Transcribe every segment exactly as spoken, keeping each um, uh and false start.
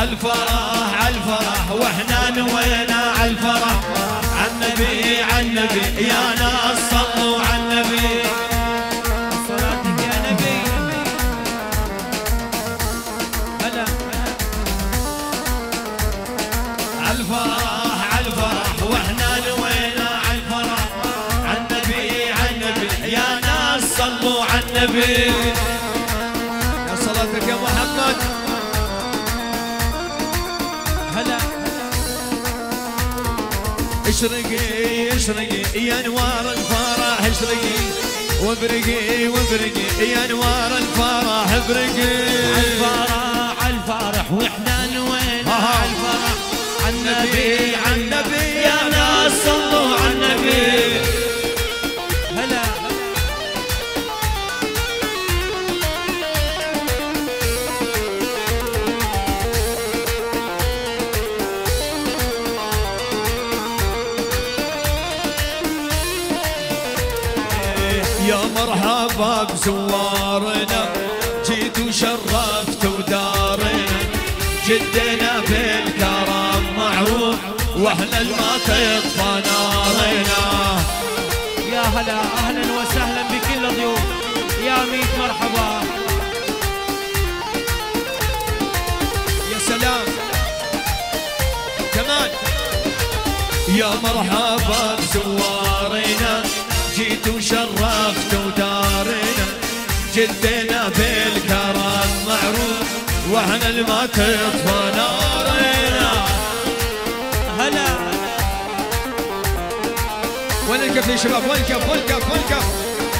عالفرح عالفرح واحنا نوينا عالفرح، عالنبي عالنبي يا ناس صلوا عالنبي. صلاتك يا نبي. هلا عالفرح عالفرح واحنا نوينا عالفرح، عالنبي عالنبي يا ناس صلوا عالنبي. يا صلاتك يا محمد. هلا اشرقي اشرقي يا انوار الفرح، اشرقي وابرقي وابرقي يا انوار الفرح، ابرقي. عالفرح عالفرح واحنا نوينا عالفرح، عالنبي عالنبي يا ناس صلوا عالنبي. هلا يا مرحبا بزوارنا، جيت وشرفت ودارنا، جدنا بالكرم معروف واهلا ما تطفى نارنا. يا هلا اهلا وسهلا بكل الضيوف، يا ميت مرحبا. يا سلام كمان. يا مرحبا بزوارنا، جيت وشرفت ودارنا، جدنا بالكرم معروف واحنا ما تطفى نارنا. هلا وين الكف يا شباب؟ وين الكف؟ وين الكف؟ وين الكف؟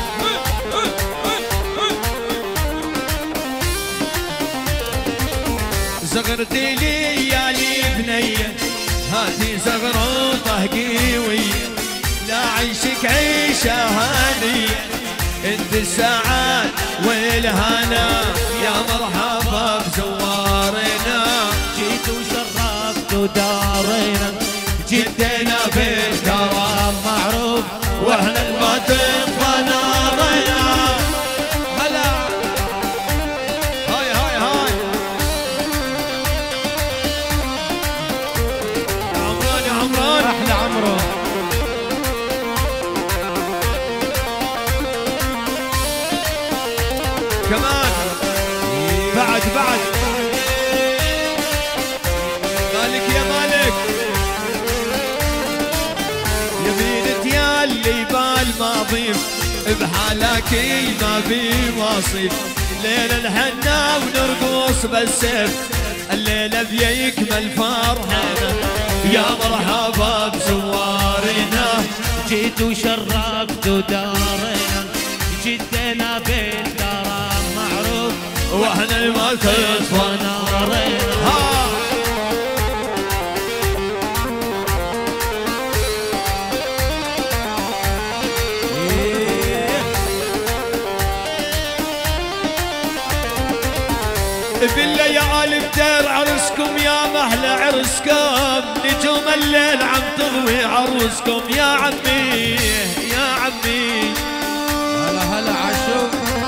زغرتي لي يا لي بنيه، هاتي زغروطه قويه، لا عيشك عيشه هانيه، انت السعاد والهنا. يا مرحبا بزوارنا، جيت وشرفت ودارنا، جدنا بالكرم معروف واحنا ما تطفى نارنا. هلا هاي هاي هاي يا عمران يا عمران احلى عمرو. كمان بعد بعد. مالك يا مالك يا بنت يا اللي بالماضي، بحالك ما في واصف، ليلة الحنا ونرقص بالسيف، الليلة بيكمل فرحنا. يا مرحبا بزوارنا، جيت وشرفت ودارنا، جدنا بالكرم معروف واحنا ما تطفى نارنا. ها. بالله يا آل بدير عرسكم يا محلى عرسكم، نجوم الليل عم تضوي عروسكم يا عمي يا عمي. هلا هلا عشو.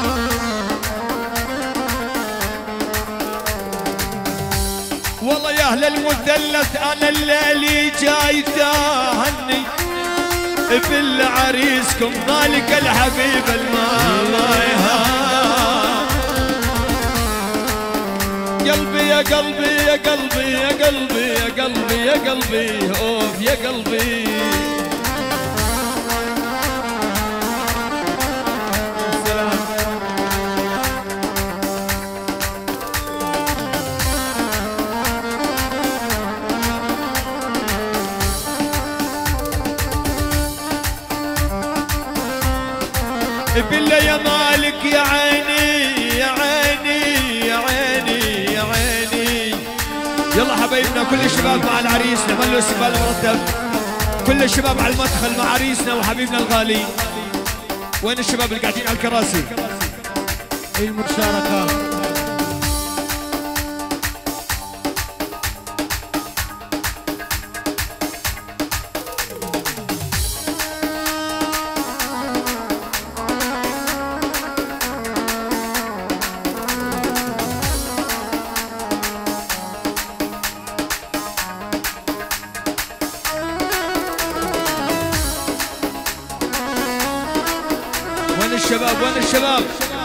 والله يا اهل المدلت انا الليلي جاي تهني، بالعريسكم ذلك الحبيب الماما قلبي يا قلبي يا قلبي يا قلبي يا قلبي يا قلبي اوف يا قلبي. بالله يا مالك يا عيني يا عيني يا عيني يا عيني. يلا حبايبنا كل الشباب مع العريس نعمل له استقبال مرتب، كل الشباب على المدخل مع عريسنا وحبيبنا الغالي. وين الشباب اللي قاعدين على الكراسي؟ المشاركة الشباب؟ وين الشباب؟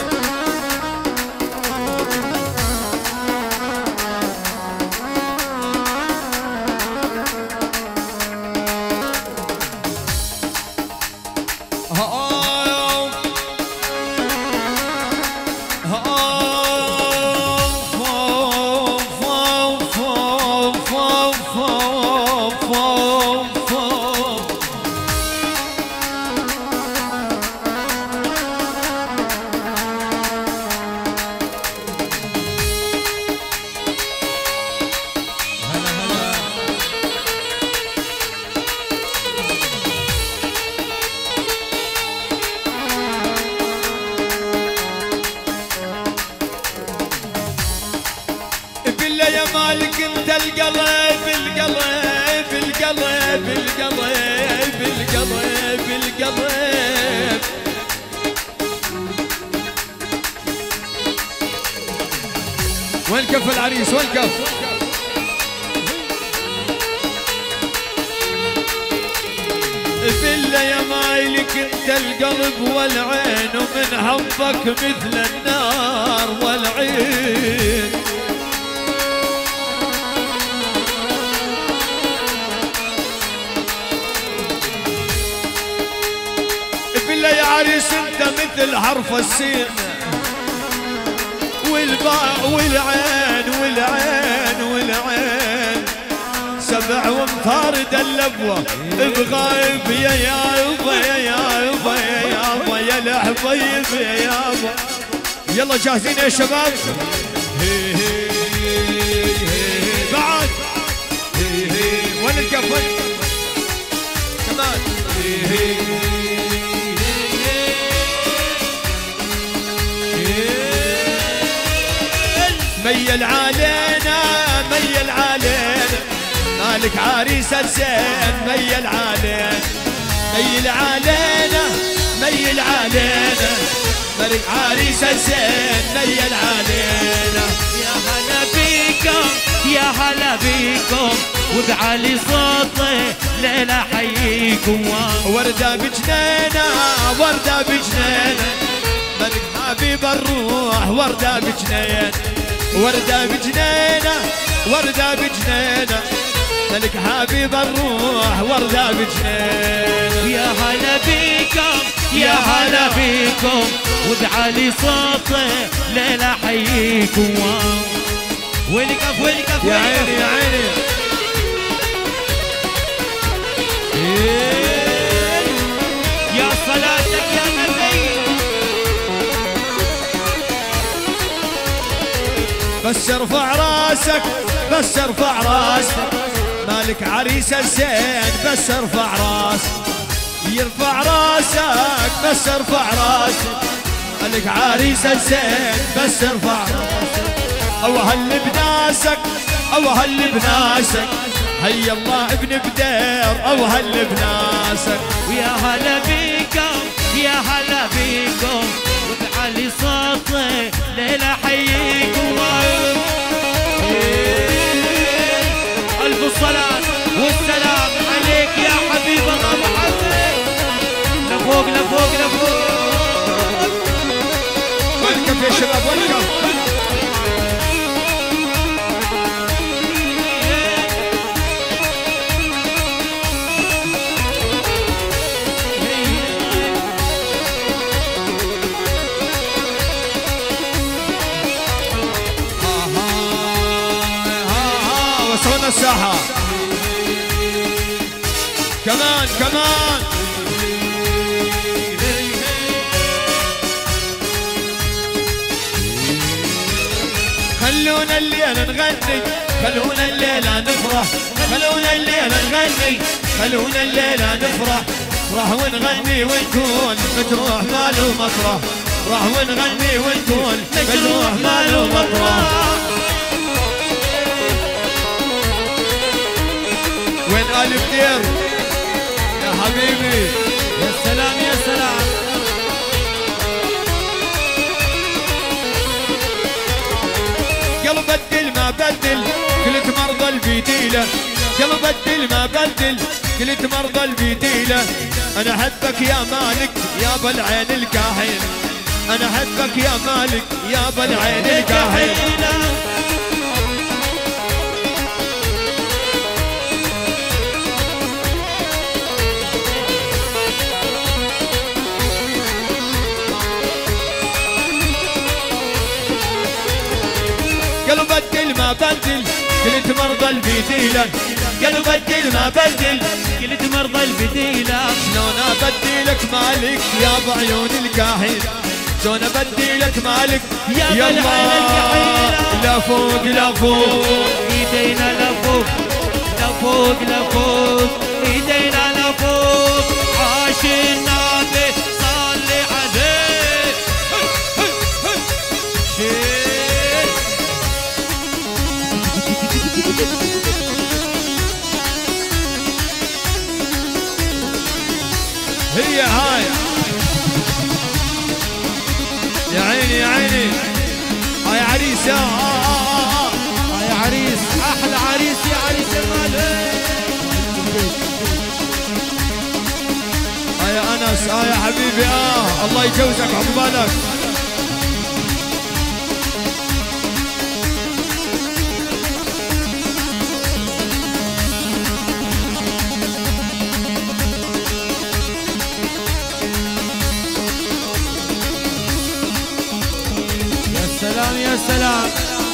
يا مالك انت القلب القلب القلب القلب القلب القلب وين كف العريس؟ وين كف؟ بالله يا مالك انت القلب والعين ومن حبك مثل النار والعين يا عريس انت مثل حرف السين والباء والعين والعين والعين سبع ومطارد اللبوه بغايب يا يابا يا يابا يا يابا يا الحبيب يا يابا. يلا جاهزين يا شباب؟ هي هي هي بعد هي هي وين الكفن كمان؟ هي هي ميل علينا ميل علينا مالك عريس الزين ميل علينا ميل علينا ميل علينا مالك عريس الزين ميل علينا. يا هلا بيكم يا هلا بيكم وبعلي صوتي ليلة حييكم وردة بجنينة وردة بجنينة مالك حبيب الروح وردة بجنينة وردة بجنينة وردة بجنينة ملك حبيب الروح وردة بجنينة. يا هلا بيكم يا هلا بيكم وبعلي صوتي ليلة حييكم ويلكف ويلكف يا عيني يا عيني يا صلاتك يا نبي. بس ارفع راسك بس ارفع راسك مالك عريس الزين بس ارفع راسك يرفع راسك بس ارفع راسك مالك عريس الزين بس ارفع راسك او هل بناسك او هل بناسك هيا الله ابن بدير او هل بناسك. ويا هلا بيكم يا هلا بيكم وبعلي صوتي ليلة حييكم ألف الصلاة والسلام عليك يا حبيب الله محمد. لفوق لفوق لفوق ويلكم يا شباب ويلكم. وصلنا الساحة كمان كمان خلونا الليلة نغني خلونا الليلة نفرح خلونا الليلة نغني خلونا الليلة نفرح راح ونغني ونكون مجروح ماله مطرح راح ونغني ونكون مجروح ماله مطرح. وين آل بدير يا حبيبي؟ يا سلام يا سلام. قلب بدل ما بدل قلت مرضى البديلة قلب بدل ما بدل قلت مرضى البديلة انا احبك يا مالك يا ابا العين الكاحل، انا احبك يا مالك يا ابا العين الكاحل. قلب بدل ما بدل قلت مرضى البديلة، قلب بدل ما بدل قلت مرضى البديلة. شلون ابدلك مالك يا بعيون الكاحل، شلون ابدلك مالك يا بالعين الكحيلة. لا فوق لا فوق ايدينا لفوق لفوق لفوق ايدينا لفوق، عاش النبي صلي عليه. شيل هي هاي يا عيني يا عيني هاي عريس يا آه آه آه. يا عريس احلى عريس يا عريس المال. هاي يا انس هاي يا حبيبي اه الله يجوزك عقبالك. سلام يا سلام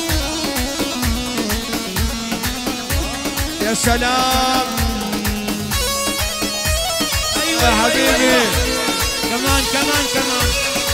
يا سلام. ايوه يا حبيبي أيوة. كمان كمان كمان.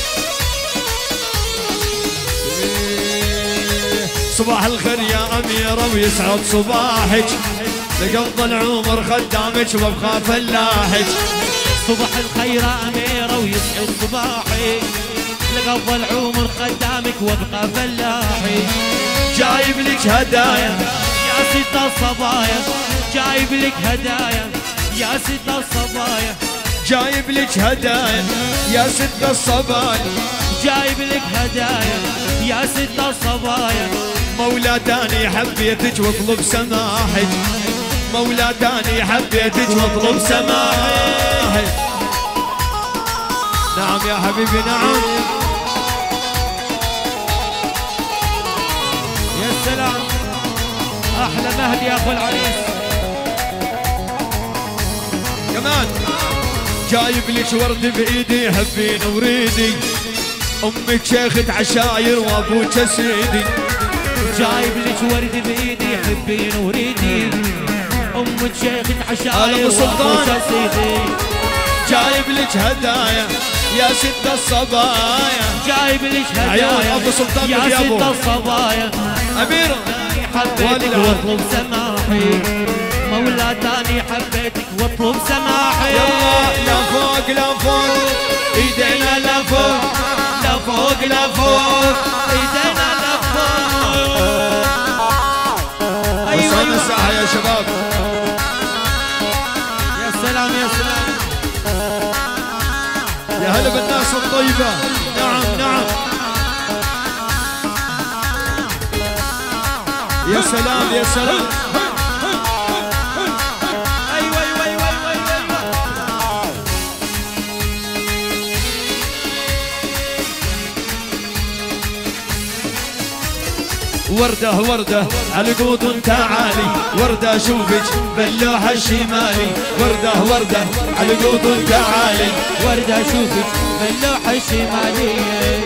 صباح الخير يا أميرة ويسعد صباحك، لقضى العمر خدامك وابقى فلاحك. صباح الخير أميرة ويسعد صباحك، لقضى العمر خدامك وابقى فلاحي. جايب لك هدايا يا ست الصبايا، جايب لك هدايا يا ست الصبايا، جايب لك هدايا يا ست الصبايا، جايب لك هدايا يا ست الصبايا. مولاتاني حبيتك واطلب سماحك، مولاتاني حبيتك واطلب سماحك. نعم يا حبيبي نعم. يا سلام احلى مهدي يا اخو العريس. كمان جايب لك ورد بايدي حبين وريدي، امك شيخة عشاير وابوك سيدي. جايب لك ورد بايدي حبين وريدي، امك شيخة عشاير وابوك سيدي. جايب لك هدايا يا ست الصبايا، جايب لك عيون هدايا ابو سلطان يا يا ابو ست الصبايا. امير حبيتك واطلب سماحي، مولاتاني حبيتك واطلب سماحي. يلا لا فوق لا فوق ايدينا لا فوق، لا فوق لا فوق ايدينا لا فوق. ايوه ايوه الساحه يا شباب. يا سلام يا سلام يا هلا بالناس الطيبه. نعم نعم يا سلام يا سلام. ايوه ايوه ايوه ايوه ايوه. وردة وردة على قوط تعالي، وردة اشوفك باللوحة الشمالي. وردة وردة على قوط تعالي، وردة اشوفك باللوحة الشمالية.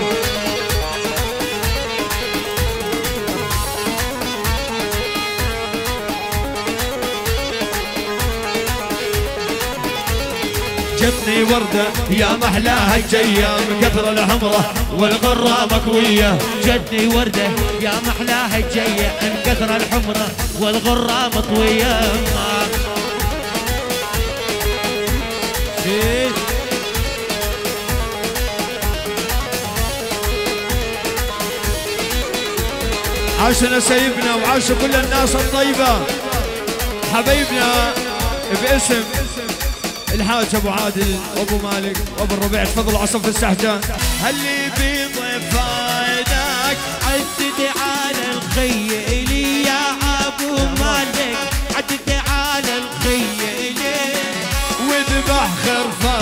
جتني وردة يا محلاها الجية، من كثر الحمرة والغرة مكوية. جتني وردة يا محلاها الجية، من كثر الحمرة والغرة مطوية. شيل عاشنا سيبنا وعاش كل الناس الطيبة حبايبنا باسم الحاج ابو عادل وابو مالك وابو الربيع. تفضلوا عصف السحجان. هاللي بيضيف فايدك عدت على الخيل يا ابو مالك، عدت على الخيل وذبح خرفان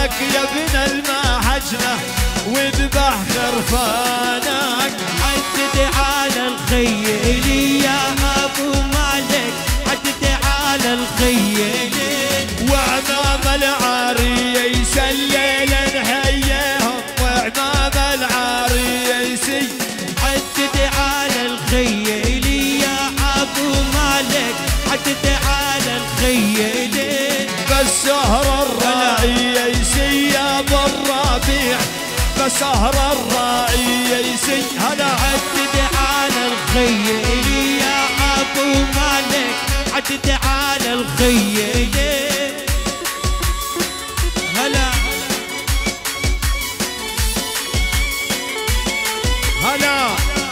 مالك يا ابن المحجنة واذبح خرفانك. عد على الخيل يا ابو مالك، عد على الخيل. وعمام العارية يسلل نحييهم، وعمام العارية يسي. عد على الخيل يا ابو مالك، عد على الخيل. بالسهر الراعية يسي يا ابو الربيع، بسهر الراعية يسي. هلا عد على الخيل يا ابو مالك، عد على الخيل. هلا هلا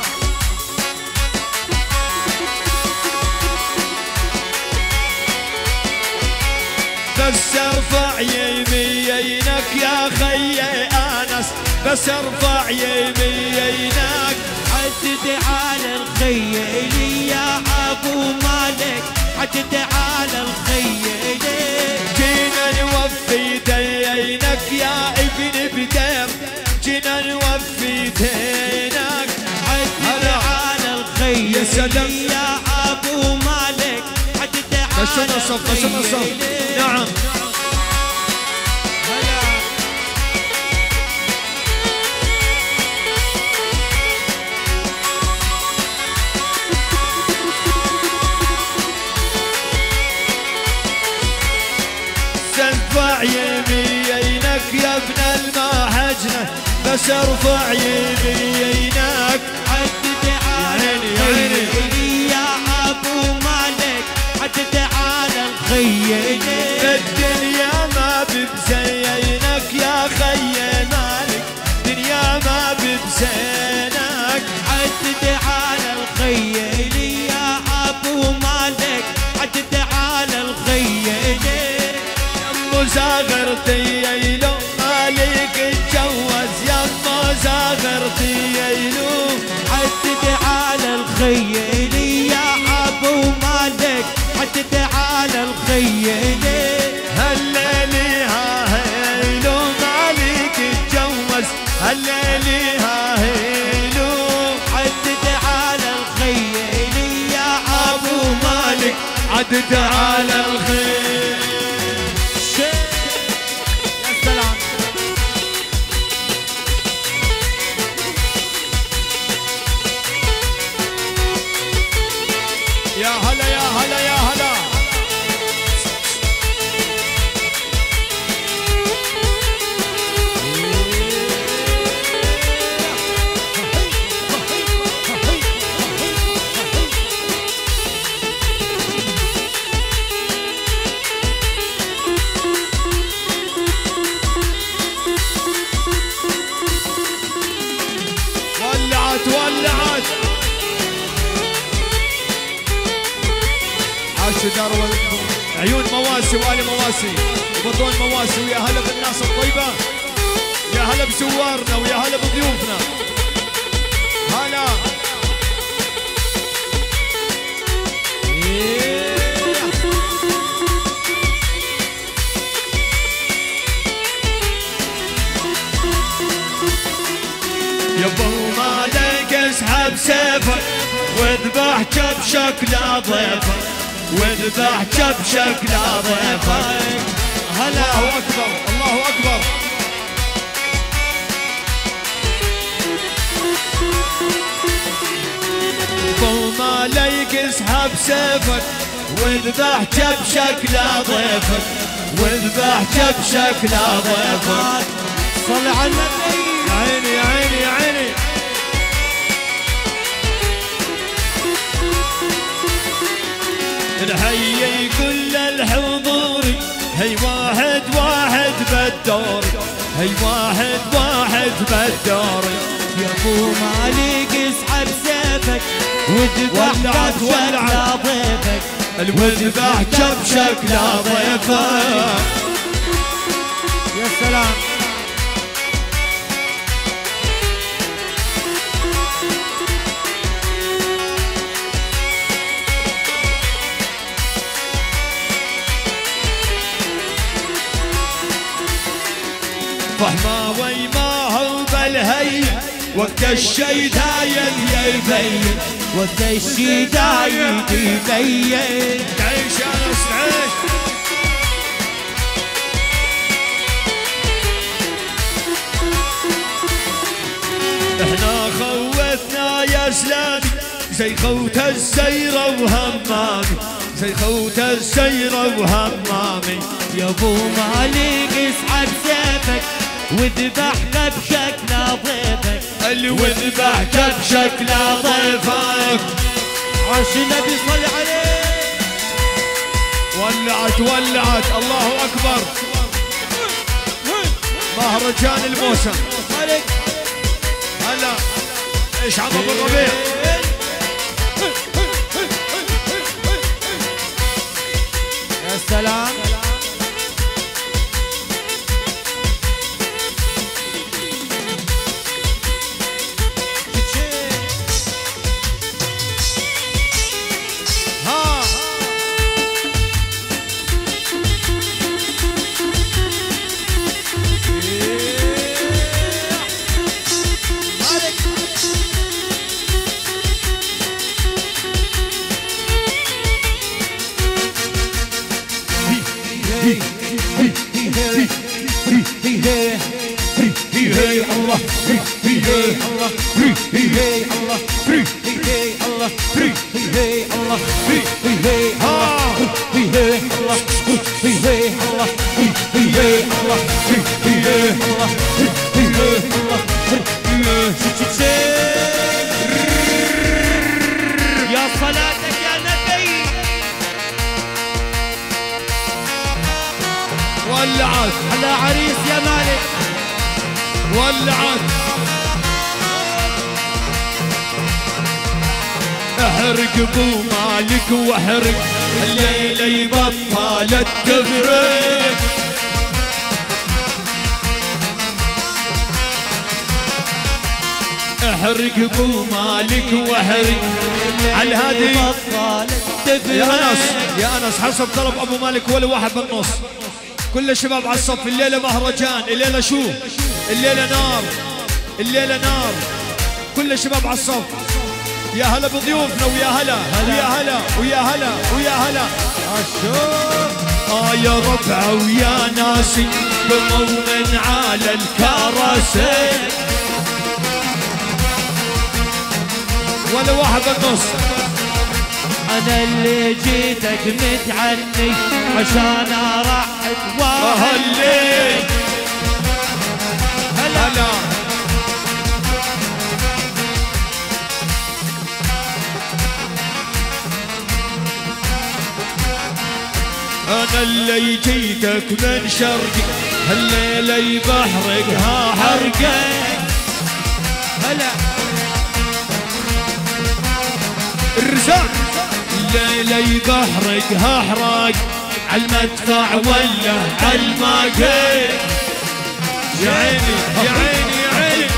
بس ارفع يمينك يا خي انس، بس ارفع يمينك. عد على الخيل يا ابو مالك، عد على الخيل. جينا نوفي دينك يا ابن بدر، جينا نوفي دينك. عد على الخيل يا سلام يا ابو مالك، عد بس على نصف بس نصف. نعم ارفع يمينك يا ابن المحجنة، بس ارفع يمينك. عد على الخيل يا ابو مالك، عد على الخيل. الدنيا ما ببزينك يا خي مالك، دنيا ما ببزينك. عد على الخيل يا ابو مالك، عد على الخيل. زاغرتي يلو مالك اتجوز، يما زاغرتي يلو. عد على الخيل يا ابو مالك، عد على الخيل. هالليلي ها هيلو مالك اتجوز، هالليلي ها هيلو. عد على الخيل يا ابو مالك، عدد على الخيل. يا هلا يا هلا يا هلا ولعت ولعت. عاشوا دار عيون مواسي وآل مواسي وبطون مواسي. ويا هلا بالناس الطيبة، يا هلا بزوارنا، ويا هلا بضيوفنا. هلا يبو مالك اسحب سيفك واذبح كبشك لا ضيفك، واذبح كبشك لا ضيفك. الله اكبر الله اكبر. يبو مالك اسحب سيفك واذبح كبشك لا ضيفك، واذبح كبشك لا ضيفك. صل على النبي. عيني يا عيني يا عيني. نحيي كل الحضور، هي واحد واحد بالدور، هي واحد واحد بالدور. يا ابو مالك اسحب سيفك واذبح كبشك لا ضيفك، واذبح كبشك لا ضيفك. يا سلام. يهيل وقت الشدايد يبين وقت الشدايد يبين. تعيش يا ناس عيش. احنا خوتنا يا سلامي زي خوت السيرة وهمامي، زي خوت السيرة وهمامي. يا ابو مالك اسحب سيفك وذبح كبشك لضيفك، اللي وذبح كبشك لضيفك. عاش النبي صل عليه. ولعت ولعت الله اكبر. مهرجان الموسم. هلا ايش عم ابو الربيع. يا سلام. يا صلاتك يا نبي. ولعت على عريس يا مالك. ولعت. احرق ابو مالك واحرق الليله يبطل التفريق. احرق ابو مالك واحرق على الهادي. يا انس يا انس حسب طلب ابو مالك ولا واحد بالنص. كل الشباب على الصف. الليله مهرجان، الليله شو؟ الليله نار، الليله نار. كل الشباب على الصف. يا هلا بضيوفنا ويا هلا ويا هلا ويا هلا ويا هلا. اه يا ربعه ويا ناسي بمؤمن على الكراسي. ولا واحد بالنص. انا اللي جيتك متعني عشان ارحب واهلي. هلا هلا انا اللي جيتك من شرقي هالليله يبحرقها حرقه. هلا الرزاق الليله يبحرقها حراق عالمدفع ولا عالماقي. يا عيني يا عيني يا عيني.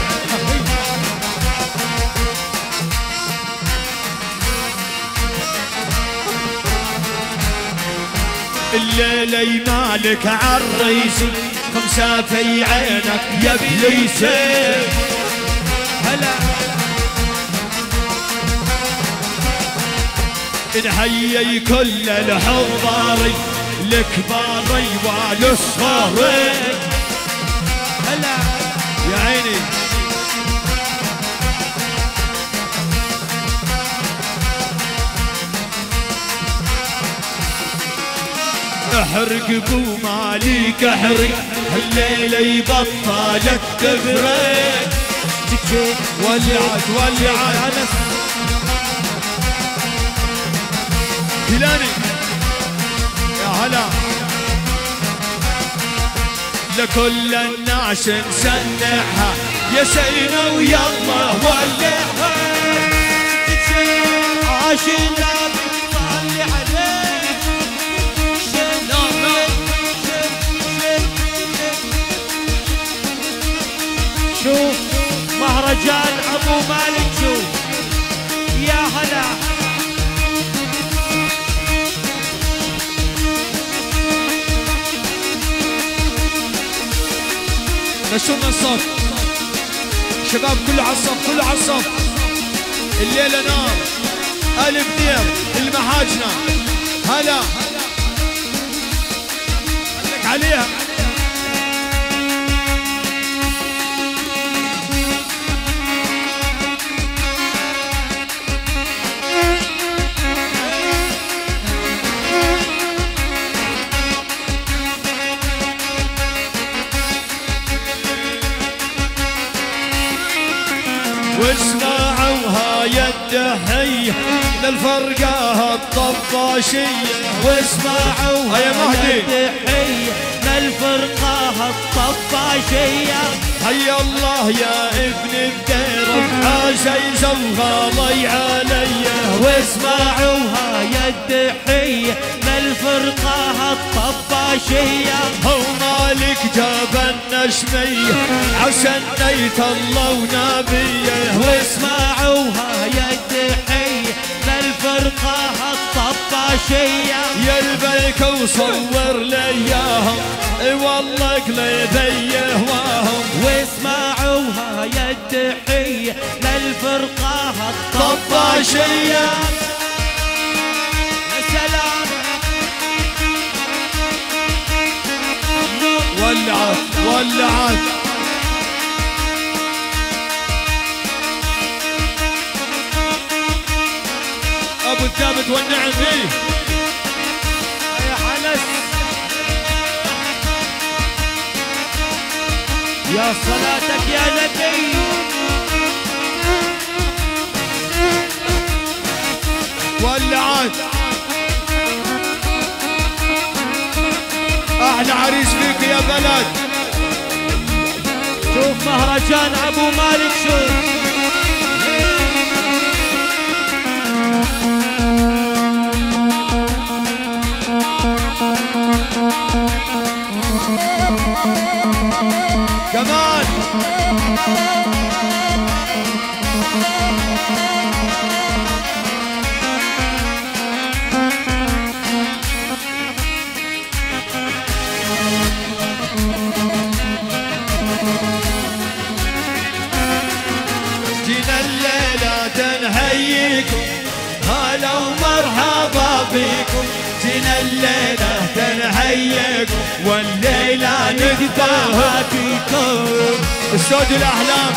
الليلة يمالك عالريسي خمسة في عينك يا بليسي. هلا نحيي كل الحضاري الكباري والصغاري. هلا يا عيني. احرق ابو مالك احرق الليله يبطل التفريق. ولعت ولعت كيلاني. يا هلا لكل الناس نسنعها يا سينا ويلا ولعها. عاش النبي صلي عليه. شوف مهرجان ابو مالك. شوف يا هلا. نشرنا الصوت. شباب كله عالصف كله عالصف. الليلة نار ألف دير المحاجنة. هلا خليك عليها. واسمعوها يا الدحية للفرقة الطفاشية. واسمعوها يا مهدي الدحية للفرقة الطفاشية. حي الله يا ابن الدير عزيز وغالي علي. واسمعوها يا الدحية للفرقة الطفاشية. هو مالك جاب النشمية عسنيت الله ونبيه. واسمعوها يا الدحية للفرقة الطفاشية. يا البيك وصور لياهم والله قلبي يهواهم. واسمعوها يا الدحية للفرقة الطفاشية. يا سلام. ولعت ولعت ابو الثابت والنعم فيه. يا حنس يا صلاتك يا نبي. ولعت احلى عريس فيك يا بلد. شوف مهرجان ابو مالك شوف. كمان جينا الليلة تنهيكم هلا ومرحبا بكم. جينا الليلة تنهيكم والليلة نتباهى فيكم. استوديو الأحلام.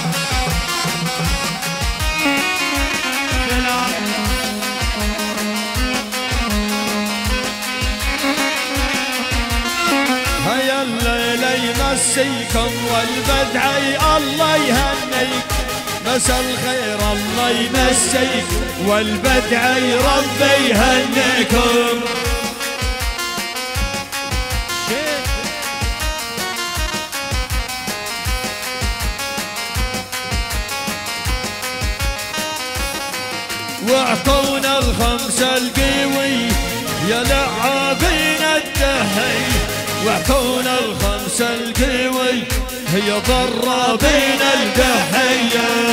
هيا الليلة يمسيكم والبدعي الله يهنيكم. مساء الخير الله يمسيكم والبدعي ربي يهنيكم. واعطونا الخمسة القوي يا لعابين الدحي. واعطونا الخمسة القوي هي ضرابين الدحية.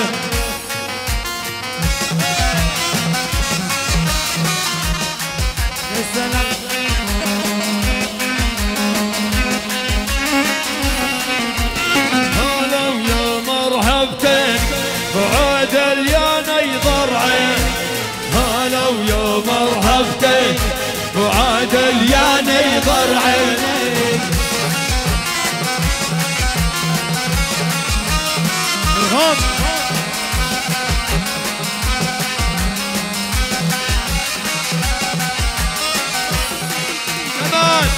هلا يا مرحبتين بعود الياني ضرعين. هلا ويا مرحبتين بعود الياني ضرعين. ارهاب كمان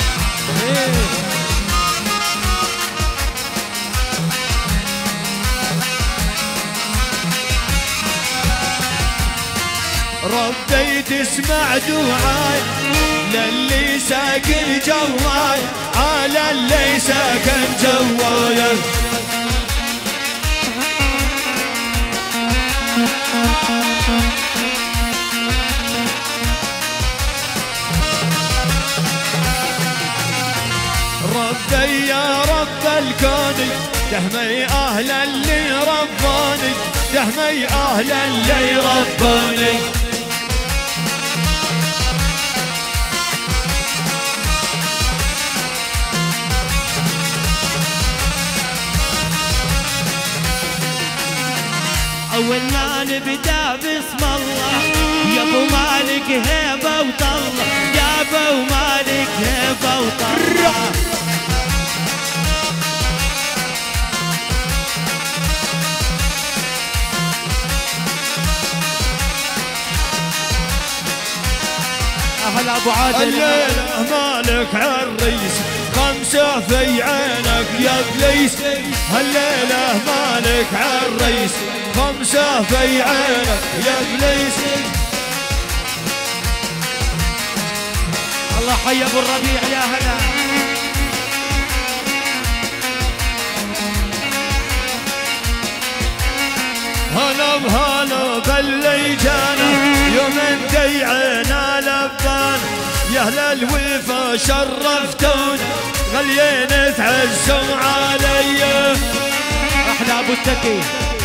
ربي تسمع دعاي للي ساكن جواي على اللي ساكن جواي. ربي يا رب الكون تحمي أهل اللي رباني. تحمي أهل اللي رباني. أول ما نبدأ باسم الله يا أبو مالك هيبة وطلة، يا أبو مالك هيبة وطلة. أهلا أبو عادل. الليلة مالك عالريس خمسة في عينك يا ابليس، الليلة مالك عالريس خمسة في عينك يا ابليس. الله حي ابو الربيع يا هلا. هلا بهلا باللي جانا يوم ديعنا لبان، يا اهل الوفا شرفتونا غلينا تعزوا علي. احلى ابو التكي.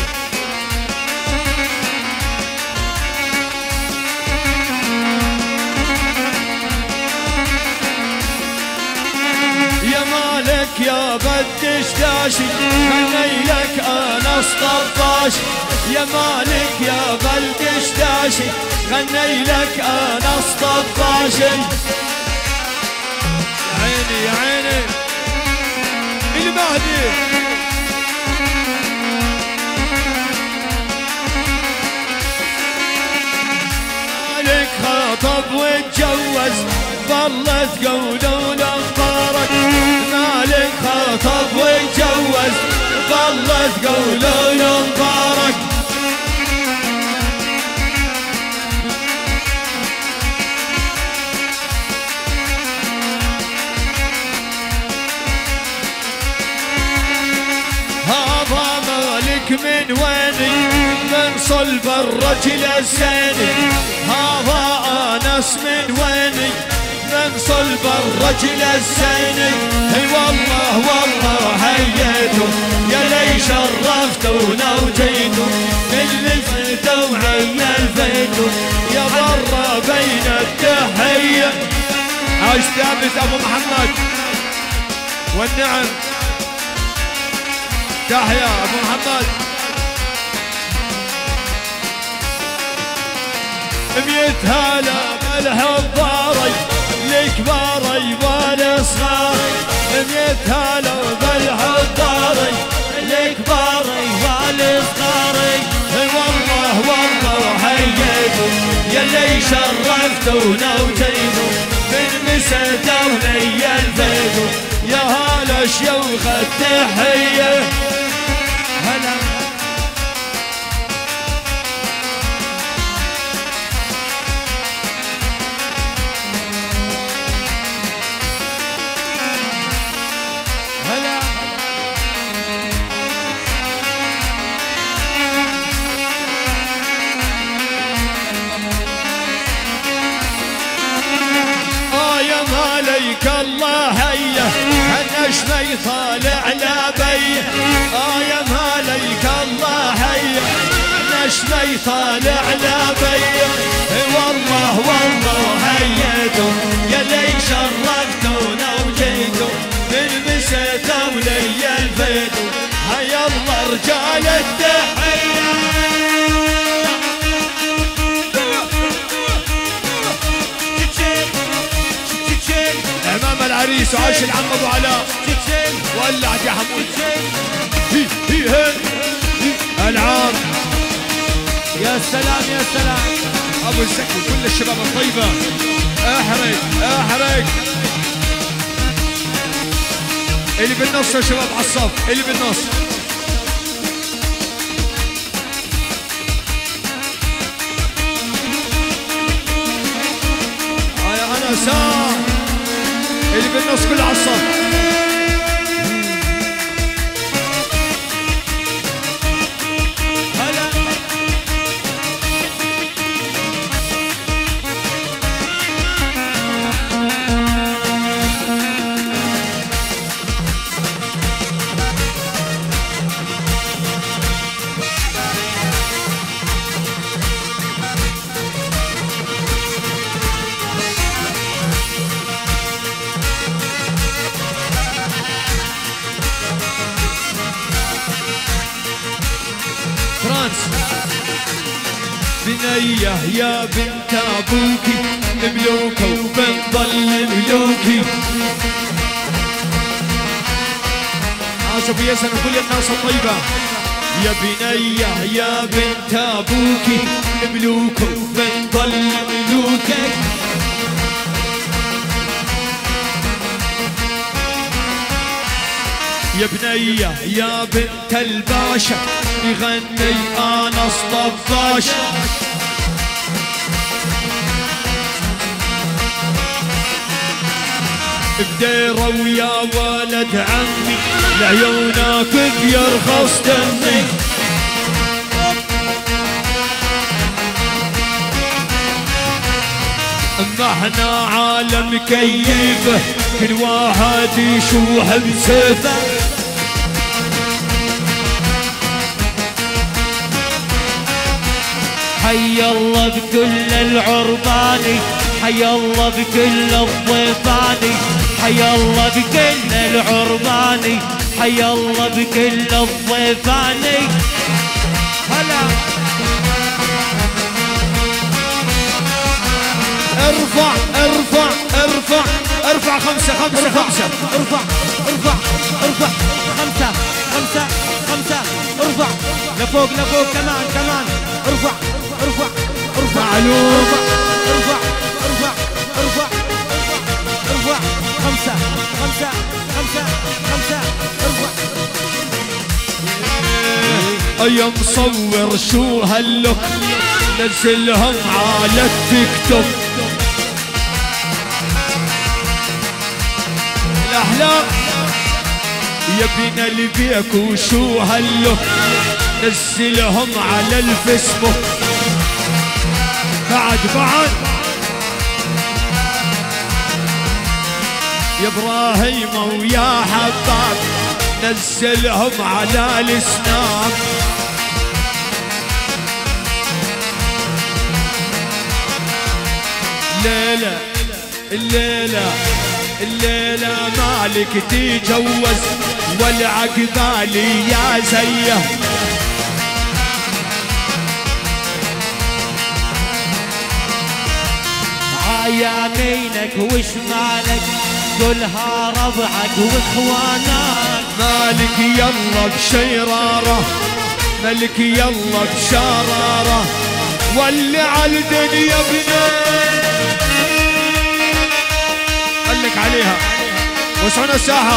يا مالك يا بدش داشي غني لك انا طفاش، يا مالك يا بدش داشي غني لك انا طفاش. عيني يا عيني المهدي. مالك خطب واتجوز ظلت قولونا مبارك، مالك خطب واتجوز ظلت قولونا مبارك. هذا مالك من ويني من صلب الرجل الزيني، هذا انس من ويني من صلب الرجل الزيني. اي والله والله هيتم يا لي شرفتونا وجيتم اللي زدتوا عيلتوا يا برا بين التحيه. عاش ثابت ابو محمد والنعم. تحيا ابو محمد. ميت هلا بالحضاري الكباري والصغاري، ميت هلا بالحضاري الكباري والصغاري. والله والله حييتوا يلي شرفتونا وجيتوا من مسدوا لي الفيتوا يا هلا شيوخ التحيه. هلا عليك الله هيه النجم يطالع لبيه. اه يا مالك الله هيه النجم يطالع لبيه. والله والله هيتوا يا لي شرفتونا وجيتوا من مسيتوا لي الفيتوا. هيا الله رجال التحيه. امام العريس وعاش العم ابو علاء ولعت يا حمود. هي هي هي العام. يا سلام يا سلام ابو الزكي وكل الشباب الطيبه. احرق احرق اللي بالنص يا شباب على الصف اللي بالنص. اه يا انا سام اللي بالنص كله على الصف. فرانس. بنيه يا بنت ابوكي ملوكه وبنضل ملوكي. عاشوا في يسن كل الناس الطيبه. يا بنيه يا بنت ابوكي ملوكه وبنضل ملوكك. يا بنيه يا بنت الباشا يغني انس طباش. بديرة ويا ولد عمي لعيونك بيرخص دمي. اما احنا عالم كيفه كل واحد يشوح بسيفه. حي الله بكل العرباني، حي الله بكل الضيفاني، حي الله بكل العرباني، حي الله بكل الضيفاني. هلا ارفع ارفع ارفع ارفع خمسة خمسة خمسة ارفع ارفع ارفع خمسة خمسة خمسة ارفع لفوق لفوق كمان كمان ارفع ارفع ارفع معلوم ارفع ارفع ارفع ارفع خمسة خمسة خمسة خمسة ارفع. يا مصور شو هاللوك نزلهم على التيك توك. الاحلام يا بنا البيك وشو هاللوك نزلهم على الفيسبوك. بعد بعد يا ابراهيم ويا حباب نزلهم على السناب. الليلة الليلة الليلة مالك تجوز والعقبالي يا زيه. يمينك وشمالك كلها ربعك واخوانك. مالك يلا بشيرارة ملك يلا بشرارة واللي على الدنيا بنا خليك عليها وسعنا الساحة.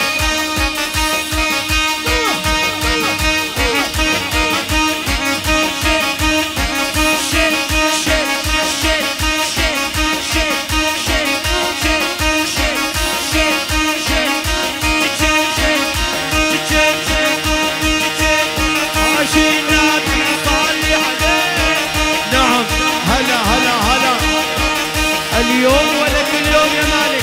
اليوم ولا كل يوم يا مالك.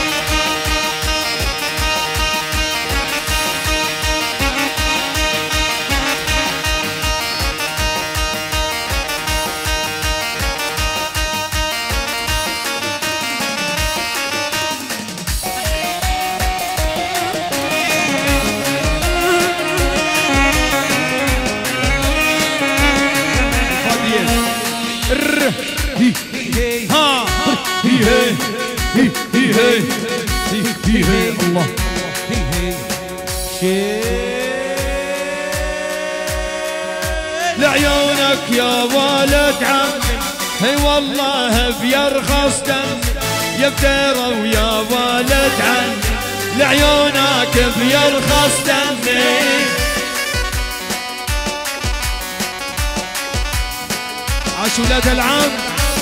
ها هي هي هي هي هي هي الله لعيونك يا ولد عمي هي والله بيرخص دم. يا بديرة ويا ولد عمي لعيونك بيرخص دمي. عاش ولاد العم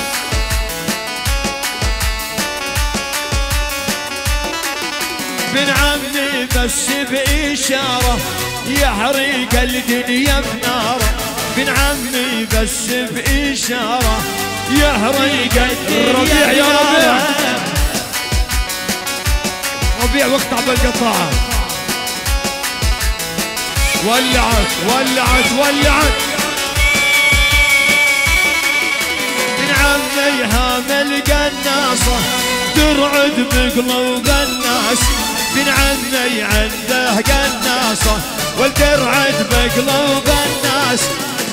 بن عمي بس بإشارة يحرق الدنيا بناره. بن عمي بس بإشارة يحرق الربيع يا ربيع ربيع واقطع بالقطاعة. ولعت ولعت ولعت بن عمي هامل قناصة ترعد بقلوب الناس. بن عمي عنده قناصة والترعد بقلوب الناس.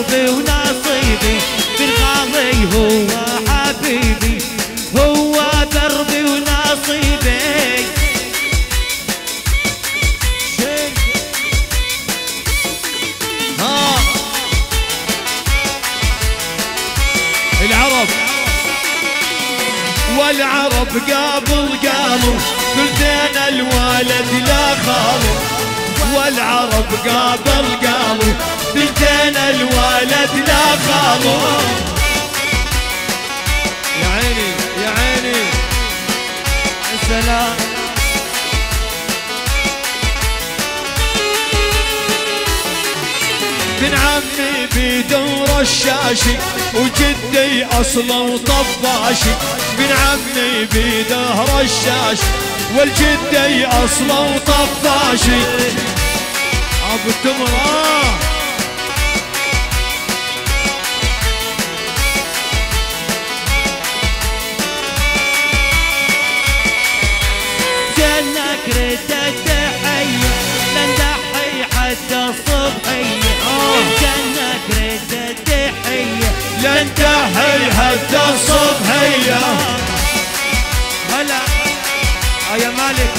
دربي ونصيبي بالغالي هو حبيبي هو دربي ونصيبي ها العرب والعرب قابل قالوا قلتين الوالد لا خالو والعرب قابل قالوا بنتين الوالد لا خالو يا عيني يا عيني السلام بن عمي بدور الشاشي وجدي اصله طباشي بن عمي بدهر الشاشي والجدي اصله طباشي ابو التمره جنك رد التحية لن ضحي حتى الصبحية جنك رد التحية لن تحي حتى الصبحية هلا يا مالك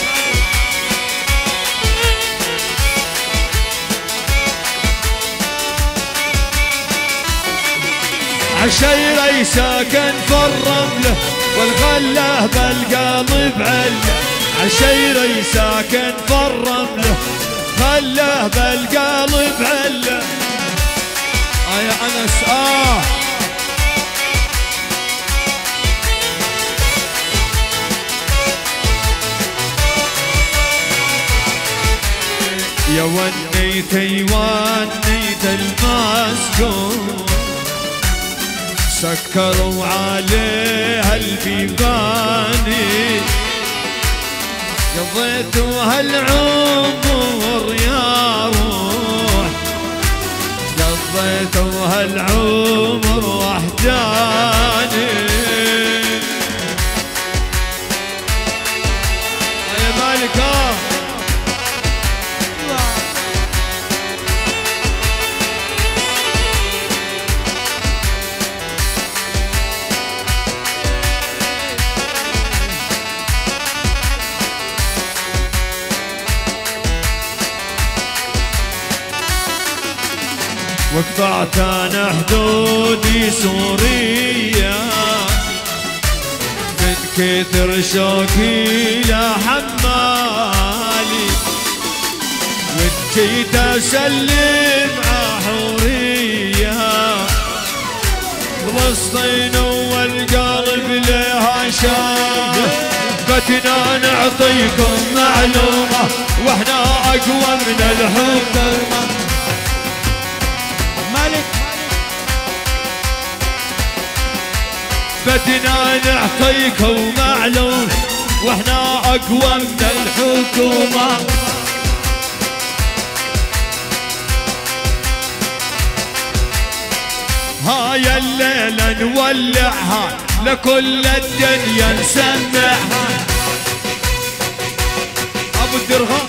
عشيري ساكن في الرملة والغلة بالقلب عله عشيري ساكن في الرملة خله بالقلب عله آه يا أنس آه يا ونيتي ونيت المسجون سكروا عليها البيباني قضيت هالعمر يا روح قضيت هالعمر وحداني يا مالك وقطعت انا حدودي سوريا من كثر شوقي لحمالي وجيت اسلم عحوريا فلسطين والقلب لها شاف فتنا نعطيكم معلومه واحنا اقوى من الحكومه بدنا نعطيكم معلوم واحنا اقوى من الحكومة هاي الليلة نولعها لكل الدنيا نسمعها ابو الدرهم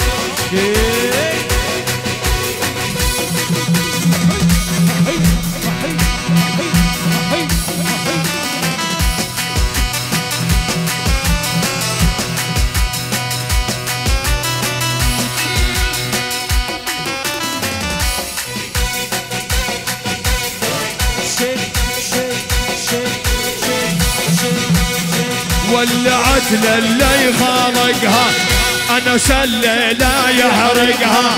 ولعت للي خالقها انا سلي لا يحرقها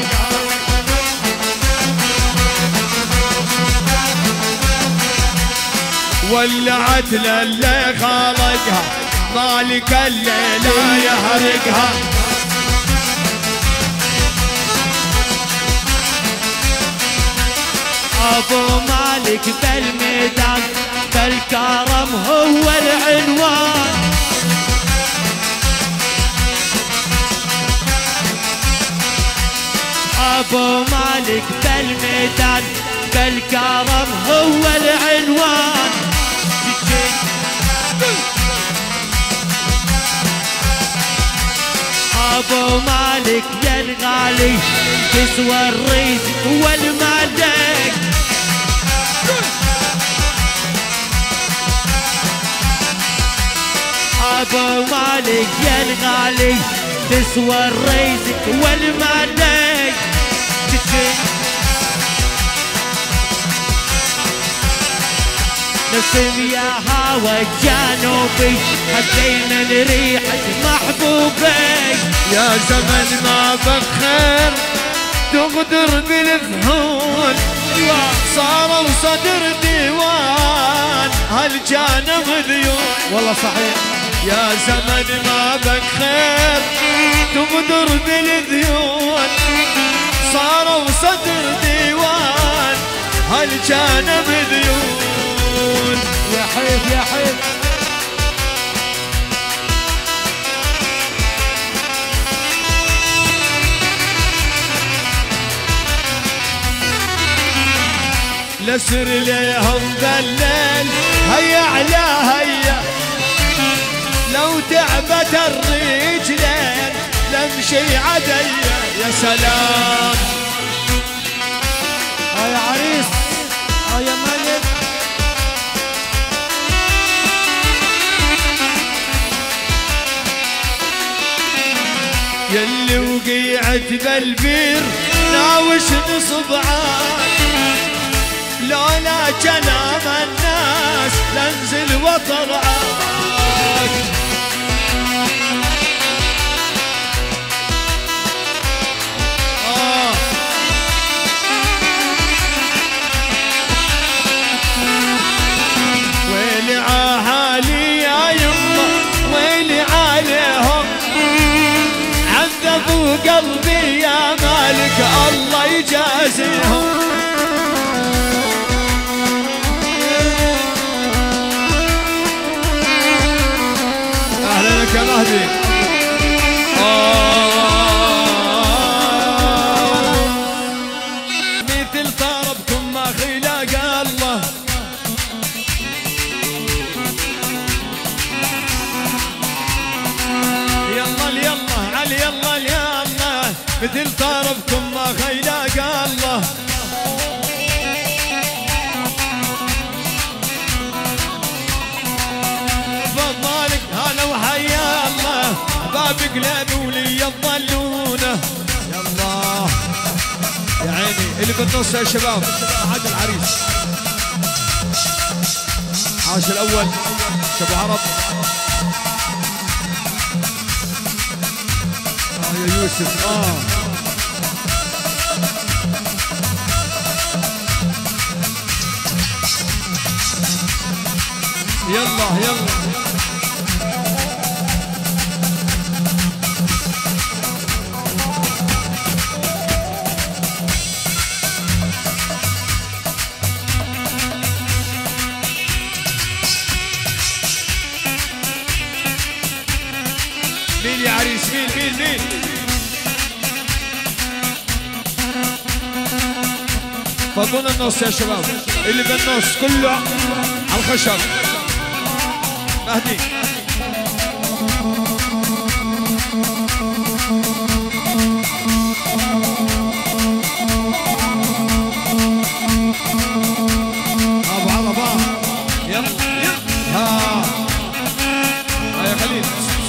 ولعت للي خالقها مالك اللي لا يحرقها ابو مالك بالميدان بالكرم هو العنوان ابو مالك بالميدان بالكرم هو العنوان ابو مالك يا الغالي تسوى الريد والمالك ابو مالك يا الغالي تسوى الريزك والمالي نسم يا هوا الجنوبي حسينا لريحة محبوبي يا زمن ما بخير تغدر بالفهون صاروا صدر ديوان هالجانب ذيون والله صحيح يا زمن ما بخير تغدر بالذيون صاروا صدر ديوان هالجانب ذيون يا حيف يا حيف لسر ليهم بالليل هيا على هيا لو تعبت الرجلين لمشي عديا يا سلام اه يا عريس اه يا ملك يلي وقيعت بالبير ناوش نصبعان لولا كلام الناس لنزل وطلعك آه. ويلي عاهالي يا يمه ويلي عليهم عذبوا قلبي يا مالك الله يجازيهم يا مهدي مثل طربكم ما خلاق الله يلا يلا علي يلا يلا مثل طربكم ما خلاق الله وحيا الله باب قلبي ولي يضلونه يا الله يا عيني اللي بالنص يا شباب عاد العريس عاش الاول شباب عرب اه يا يوسف اه يلا يلا مين يا عريس مين مين مين فضلنا النص يا شباب اللي بالنص كله على الخشب مهدي ابو عربه يلا يلا ها ها يا خليل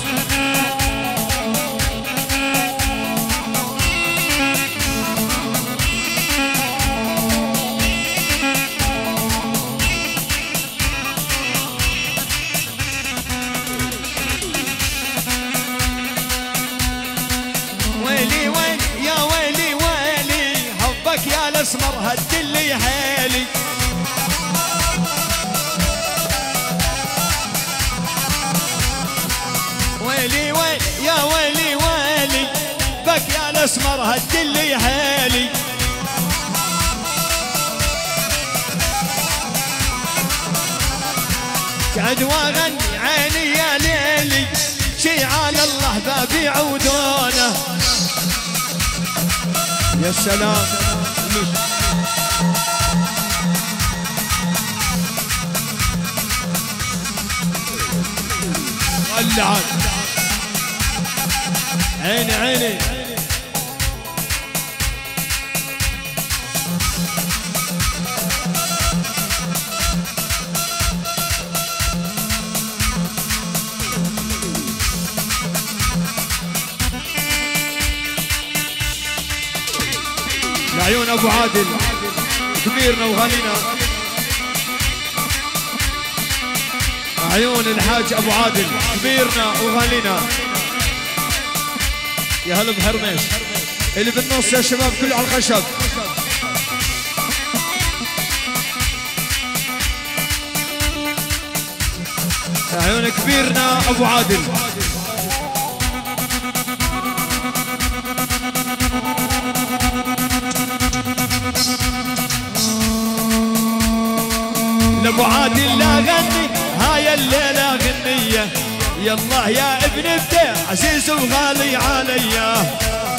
الاسمر هد لي حيلي ويلي ويلي يا ويلي ويلي بك يا الاسمر هد لي حيلي قعد واغني عيني يا ليلي شي على الله بابي عودونه يا سلام ولعت عيني عيني لعيون ابو عادل كبيرنا وغالينا، عيون الحاج ابو عادل كبيرنا وغالينا. يا هلا بحرميش اللي بالنص يا شباب كله على الخشب. عيون كبيرنا ابو عادل. لابو عادل لا غني هاي الليله غنيه، يالله يا ابن الدين عزيز وغالي عليا.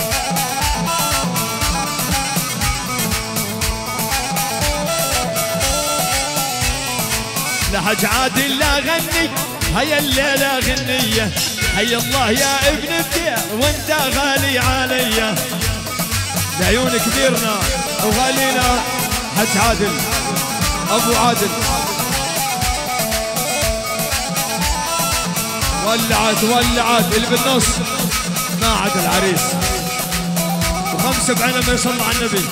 لحج عادل لا غني هاي الليله غنيه، هيا الله يا ابن الدين وانت غالي عليا. لعيون كبيرنا وغالينا حج عادل ابو عادل. ولعت ولعت اللي بالنص ما عاد العريس، وخمسه بعينه ما يصلى على النبي.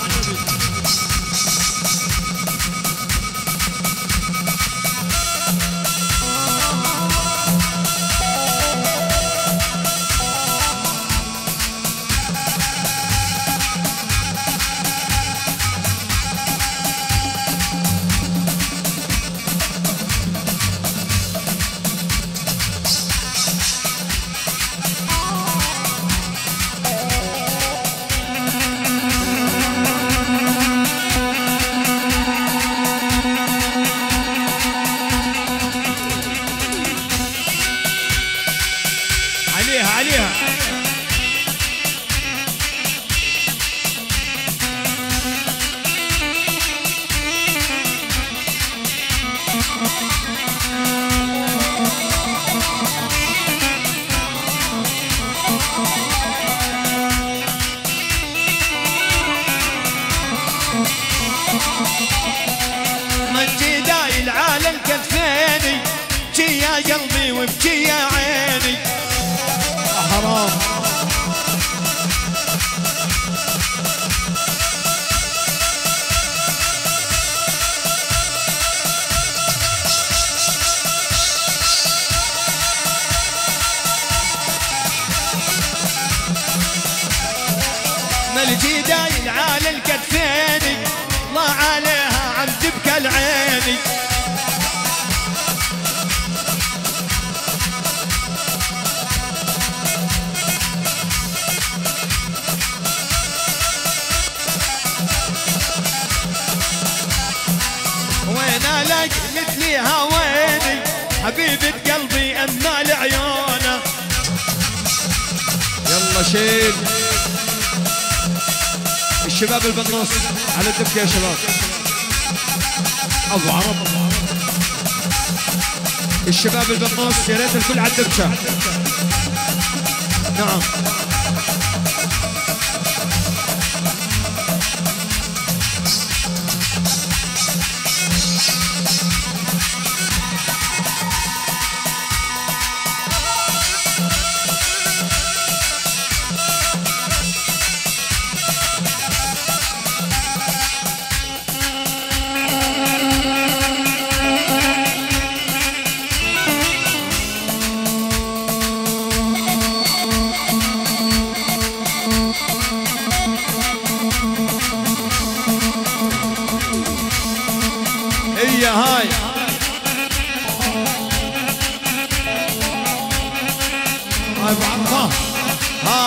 عليها مجي دايل على الكفيني، بكي يا قلبي وبكي يا عيني. حرام ملجي دايل على الكتفيني، الله عليها عم تبكى العيني. وين الاقي مثليها ويني، حبيبة قلبي اما لعيونه. يلا شيل الشباب اللي بالنص على الدبكة يا شباب. ابو عرب الشباب اللي بالنص يا ريت الكل على الدبكة. نعم هي هاي هاي بعضها ها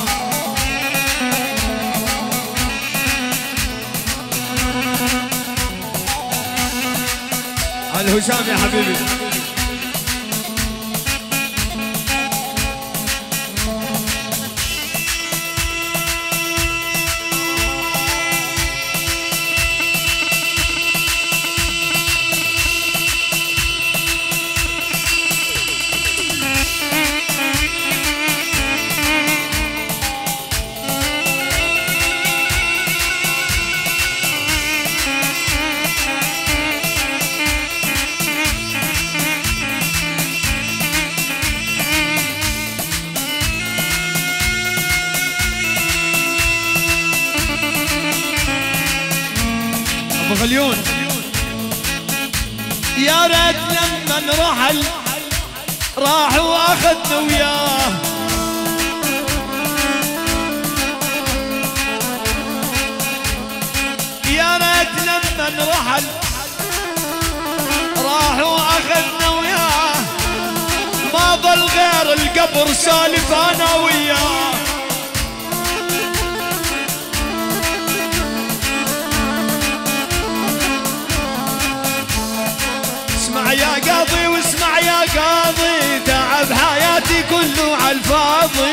الهشام يا حبيبي. ابو غليون. يا ريت لما رحل راح واخذنا وياه، يا ريت لما رحل راح واخذنا وياه، ما ظل غير القبر سالف انا وياه. اسمع يا قاضي واسمع يا قاضي، تعب حياتي كله عالفاضي.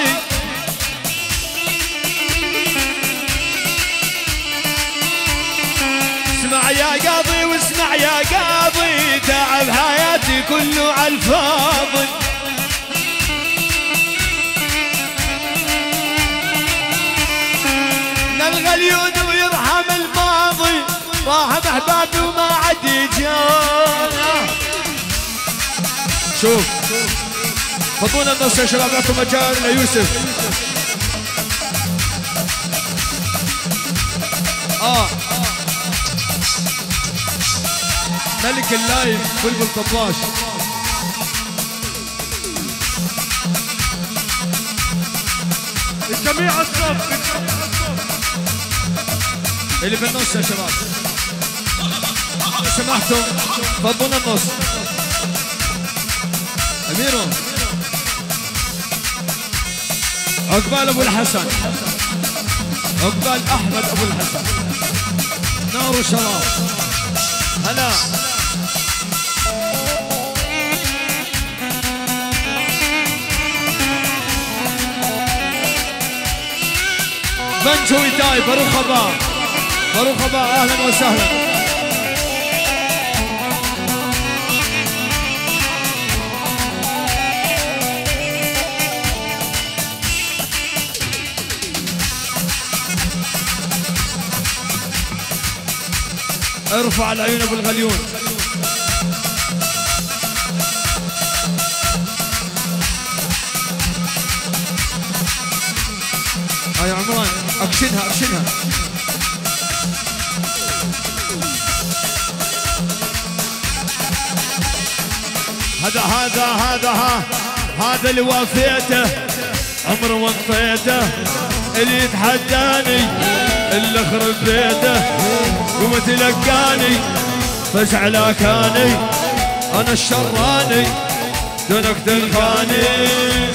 اسمع يا قاضي واسمع يا قاضي، تعب حياتي كله عالفاضي. الغليون ويرحم الماضي، راح احبابي وما عاد يجانا. شوف فضونا النص يا شباب، لكم مجال ليوسف. اه ملك اللايف بلبل طباش. الجميع الصف اللي في النص يا شباب لو سمحتم فضونا النص. اميرو عقبال ابو الحسن، عقبال احمد ابو الحسن، نار وشراب. هلا بنجوي تاي باروخ ابا، باروخ ابا اهلا وسهلا. ارفع العيون ابو الغليون. هاي عمران اكشنها اكشنها. هذا هذا هذا ها هذا اللي وافيته عمره وانطيته، اللي يتحداني اللي خرب بيته، قوم تلقاني فزع لكاني، انا الشراني دونك تلقاني.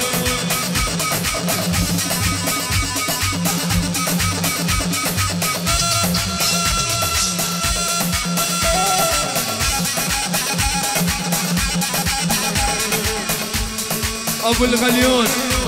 ابو الغليون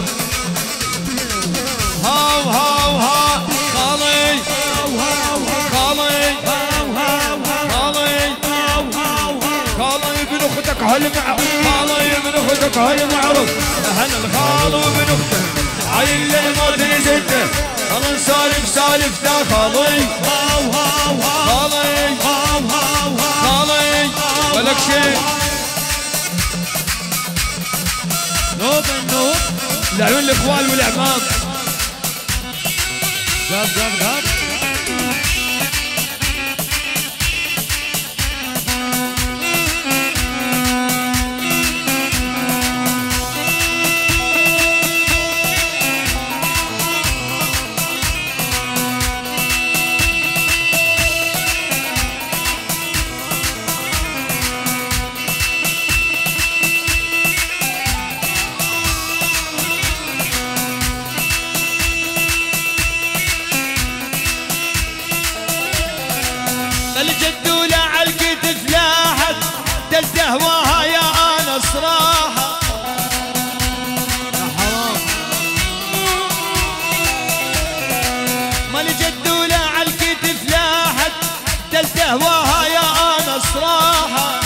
هاو هاو ها خالي خالي خالي خالي بن اختك هل خالي بن اختك هل معروف اهل الخال وبن اخته عيل الموت نزلته انا سالف سالف تا خالي خالي خالي ولك شيء نوب النوب العيون الاخوان والاعمام. غاب غاب غاب الجدولة عالكتف لاحت تستهواها يا انا صراحة. يا حرام ما الجدولة عالكتف لاحت تستهواها يا انا صراحة.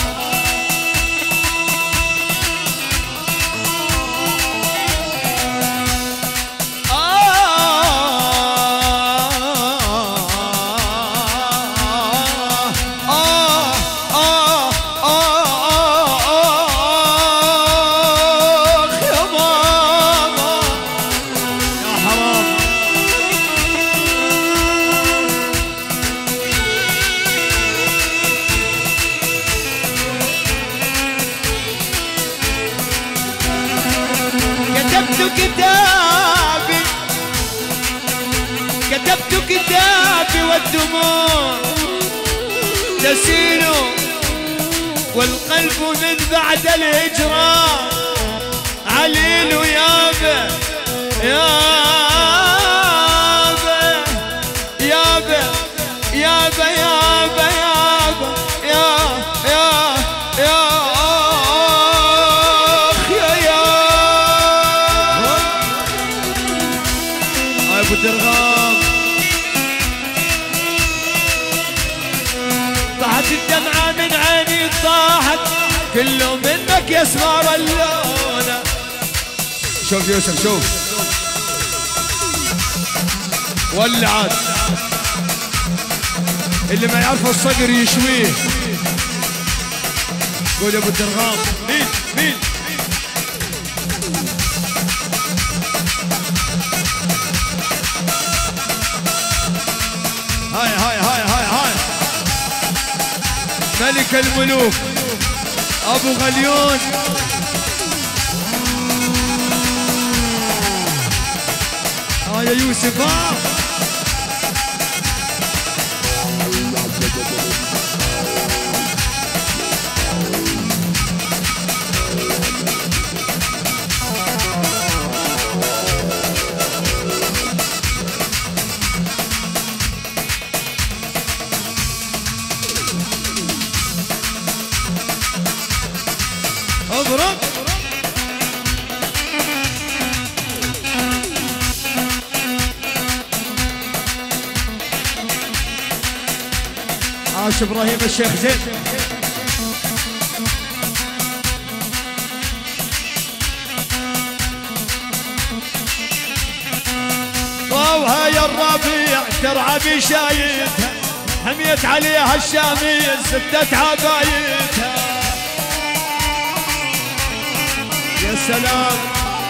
والدموع تسيل والقلب من بعد الهجران عليل يابه يابه يابه يابه يابه يابه يا يا يا اخ يا يا ابو درغام طاحت الدمعة من عيني طاحت كله منك يسمر اللونه. شوف يوسف شوف ولعت اللي ما يعرف الصقر يشويه. قول يا ابو الدرغام. مين مين هاي هاي هاي هاي هاي ملك الملوك ابو غليون. اه يا يوسف اه اضرب. عاش ابراهيم الشيخ زين. طوها يا الربيع ترعى بشايتها حميت عليها الشامية سدت عبايتها. يا سلام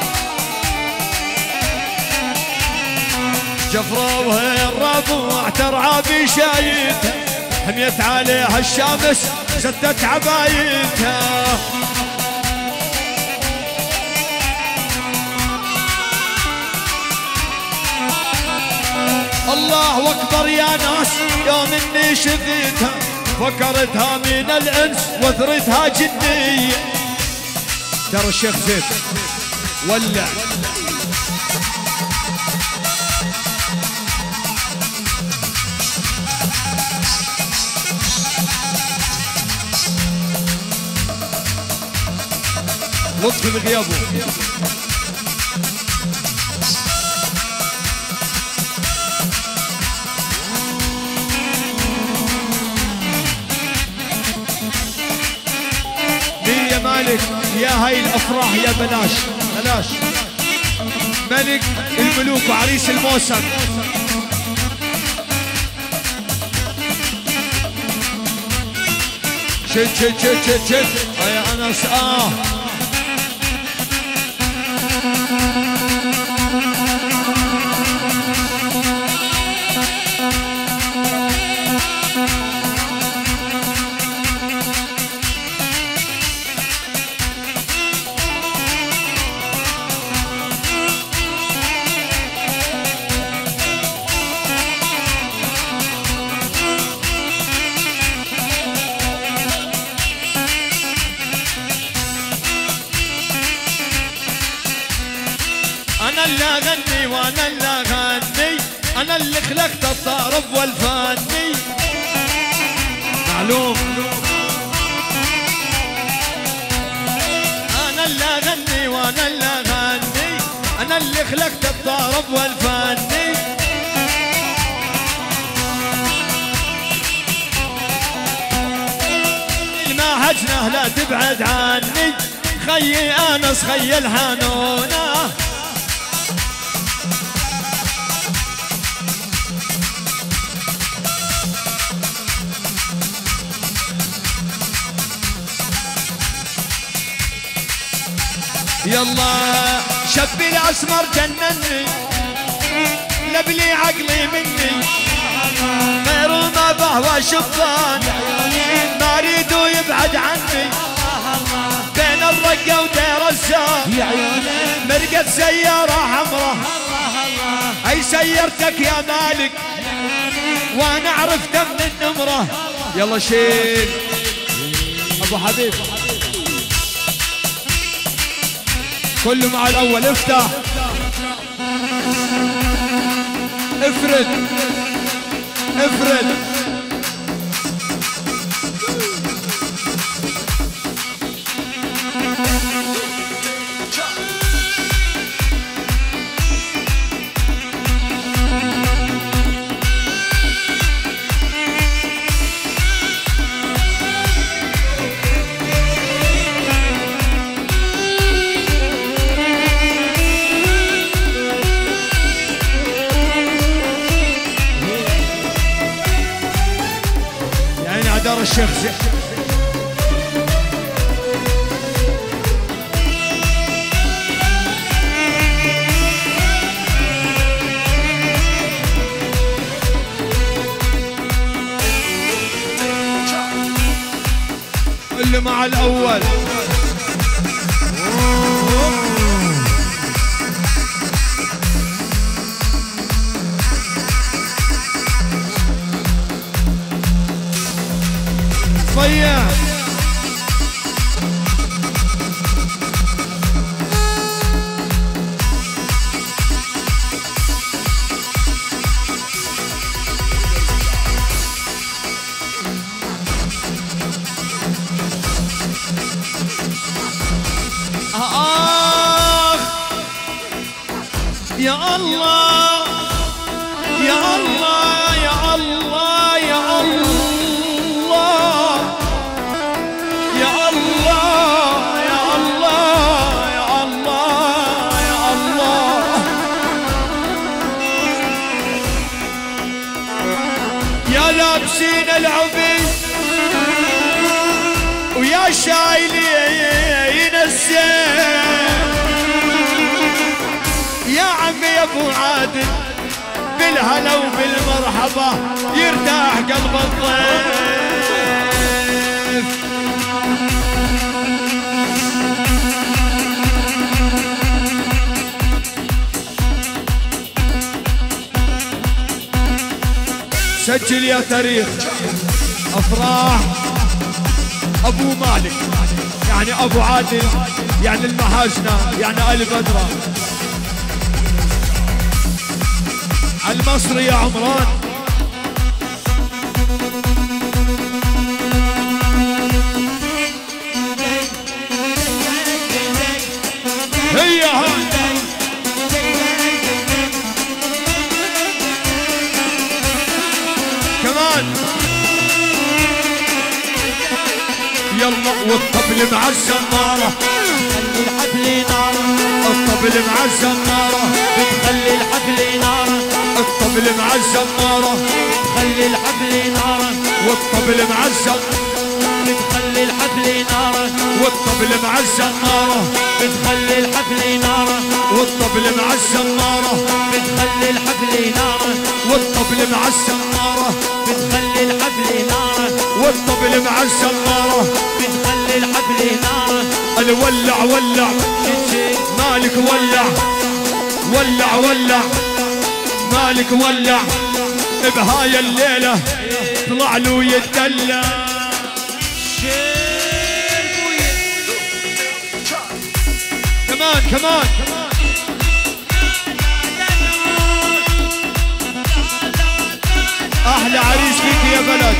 جفروها الربوع ترعى بشايتها حميت عليها الشمس سدت عبايتها. الله اكبر يا ناس يوم اني شفيتها فكرتها من الانس وثرتها جنيه. ترى الشيخ زين ولع. لطفي بغيابه. مين يا مالك يا هاي الافراح يا بلاش بلاش. ملك الملوك وعريس الموسم. شد شد شد شد شد يا انس اه انا اللي اغني وانا اللي اغني انا اللي خلقت الطرب والفني. معلوم انا اللي اغني وانا اللي اغني انا اللي خلقت الطرب والفني. ما حجنه لا تبعد عني خيي انس خي الحنونه. يلا شبي الاسمر جنني لبلي عقلي مني غير ما بهوى شبان ما اريدو يبعد عني بين الرقة ودير الزار مرقت سيارة حمراء اي سيرتك يا مالك وانا عرفته من النمره. يلا شيل ابو حبيب كله مع الاول. افتح افرد افرد. دار الشيخ زي. اللي مع الأول صيّح. آخ يا الله يا الله يا الله يا الله لابسين العبي ويا شايلين الزين. يا عمي يا ابو عادل بالهلا وبالمرحبا يرتاح قلب الضيف. سجل يا تاريخ افراح ابو مالك يعني ابو عادل يعني المهاجنة يعني آل بدرة المصري يا عمران. هي هاي يلا والطبل مع الزمارة خلي الحفل نارة. الطبل مع الزمارة بتخلي الحفل نارة. الطبل مع الزمارة بتخلي الحفل نارة. والطبل مع الزمارة بتخلي الحفل نارة. والطبل مع الزمارة بتخلي الحفل نارة. والطبل مع الزمارة بتخلي الحفل نارة. والطبل مع الزمارة بتخلي الحفل نارة. والطبل مع الزمارة بتخلي الحفل نارة. الولع ولع مالك ولع ولع ولع مالك ولع بهاي الليلة طلع له يتدلع. كمان كمان احلى عريس فيك يا بلد.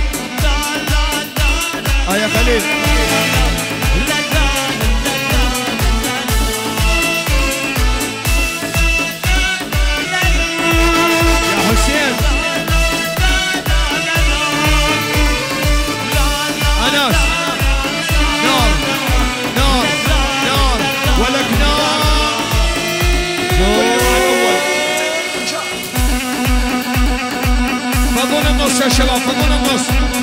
اه يا خليل يا حسين انس نار نار نار ولك نار. فضون النص يا شباب فضون النص.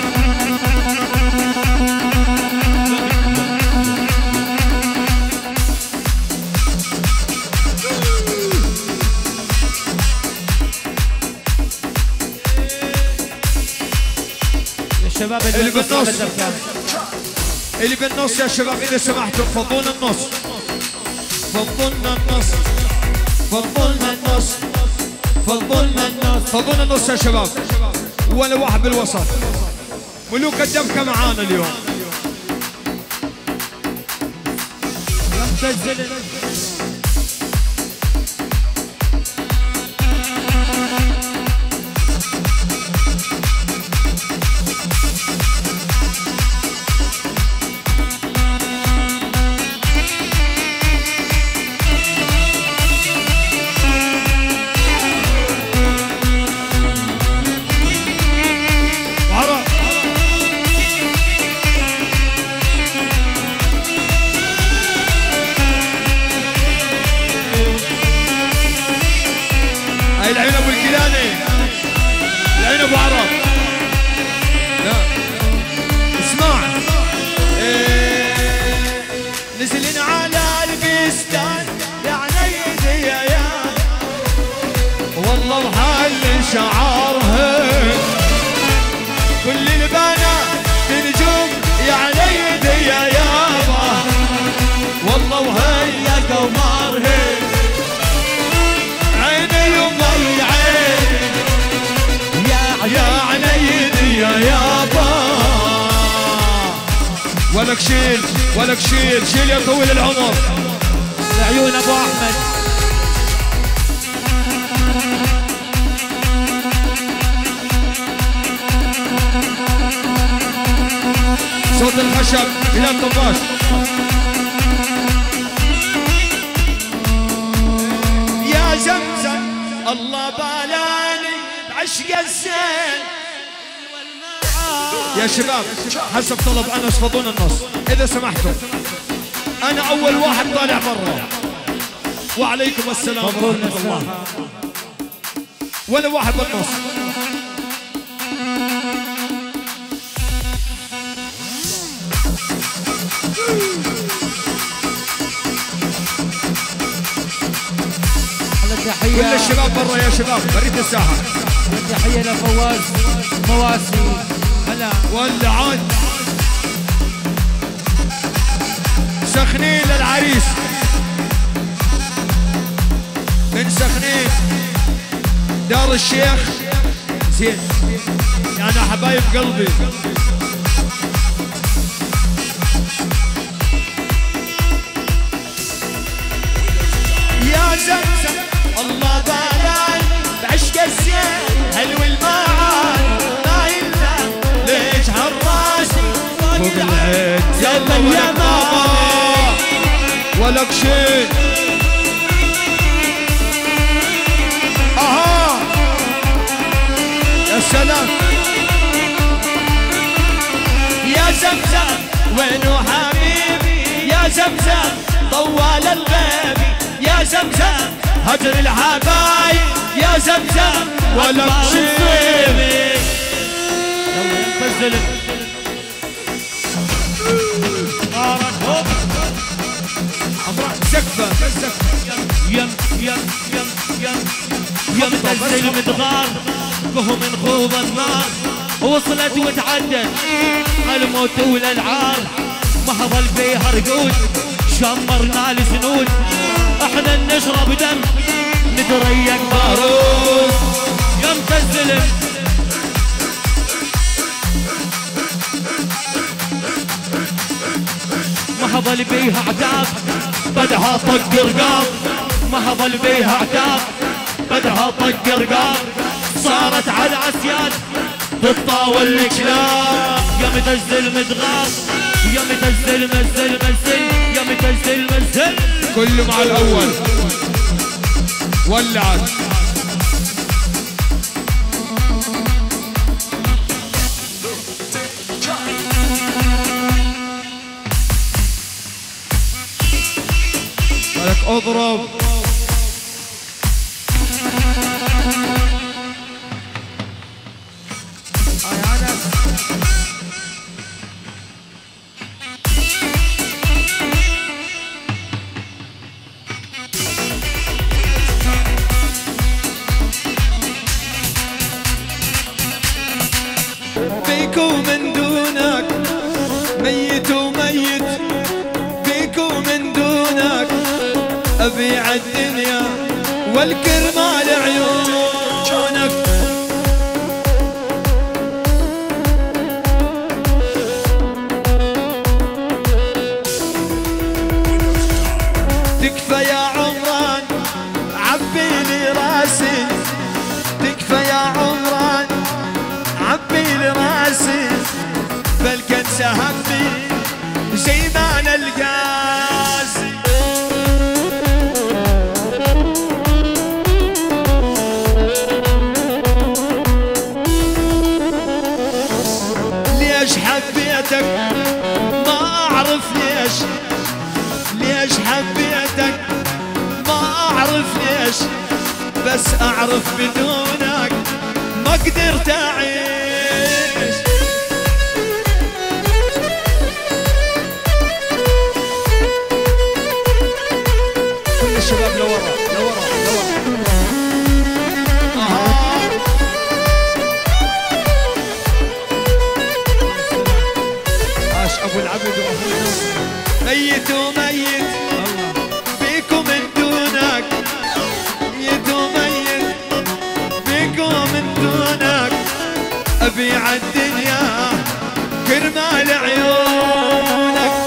الشباب اللي بالنص اللي بالنص يا شباب اذا سمحتوا فضون النص فضلنا النص فضلنا النص فضلنا النص فضلنا النص يا شباب. ولا واحد بالوسط. ملوك الدبكة معانا اليوم. يمتزل العين ابو الكيلاني، العين ابو عرب. لا اسمع، إيه نزلنا على البستان يا عيدي يا يا والله وحل شعرها كل البنات بنجوم يا عيدي يا يابا والله وهي قمرها يا عنيدي يا يابا. ولك شيل ولك شيل شيل يا طويل العمر. لعيون ابو احمد. صوت الخشب الى الطباش. يا زمزم الله بالاني عشق الزين. يا شباب حسب طلب انس فضون النص اذا سمحتم. انا اول واحد طالع برا وعليكم السلام ورحمه الله. ولا واحد بالنص. تحية كل الشباب برا يا شباب بريد الساحة. تحية لفواز مواسي. هلا ولا عاد سخنين للعريس من سخنين دار الشيخ زين يعني حبايب قلبي. يا زمزم الله بالاي بعشق الزين حلو المعان ما يلا ليش هالراسي فوق العين يلا يا ماما ولك شيء. اها يا سلام يا زمزم وينو حبيبي يا زمزم طوال الغيبي يا زمزم هجر الحبايب يا زمزم ولا بشيبي. يلا ينفزل سقفة يم يم يم يم يم تنزل مدغار فهم من خوض النار وصلت وتعدت الموت والالعار ما ظل فيها رقود شمرنا السنود احنا نشرب دم نتريق بارود. يم تنزل ما ظل بيها عتاب بدها طق رقاب ما ظل بيها عتاب بدها طق رقاب صارت على عسياد تطاول الكلاب. يا متزل مدغار يا متزل مزل مزل يا متزل مزل كله مع الاول ولعت. لك اضرب بيك ومن دونك ميت وميت بيك ومن دونك أبيع الدنيا والكرمال عيونك. اعرف بدونك ما قدرت اعيش. كل الشباب لورا لورا لورا. آه. عاش ابو العبد وابو ميت وميت بيكم من دونك، ميت وميت بيكم من دونك. ابيع الدنيا كرمال عيونك.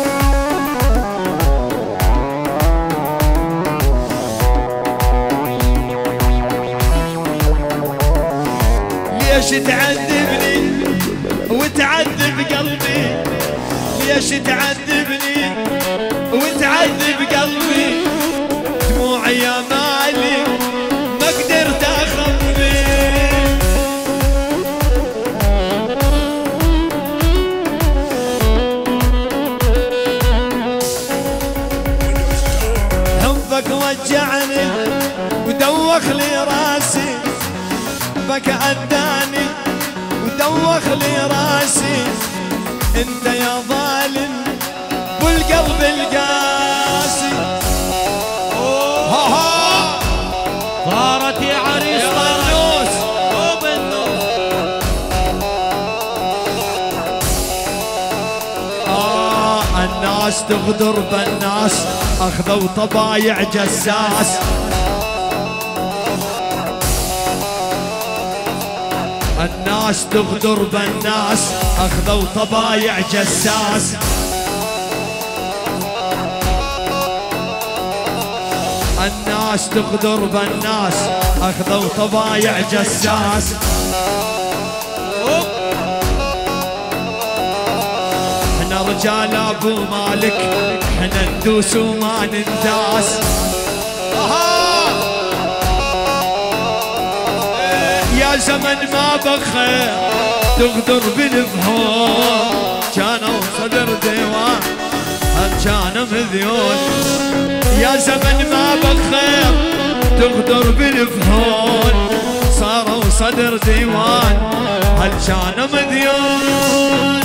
ليش تعذبني وتعذب قلبي؟ ليش تعذبني وتعذب قلبي؟ دموعي يا مالي ما قدرت اخبي. حبك وجعني ودوخ لي راسي، بك أداني ودوخ لي راسي. انت يا ظالم والقلب القاسي. ها ها طارت يا عريس طارت آه الناس تغدر بالناس، اخذوا طبايع جساس. الناس تغدر بالناس، اخذوا طبايع جساس. الناس تغدر بالناس، اخذوا طبايع جساس. احنا رجال ابو مالك، احنا ندوس وما ننداس. يا زمن ما بخير تغدر بالفهون، كانوا صدر ديوان هل كانوا مذيون. يا زمن ما بخير تغدر بالفهون، صاروا صدر ديوان هل كانوا مذيون.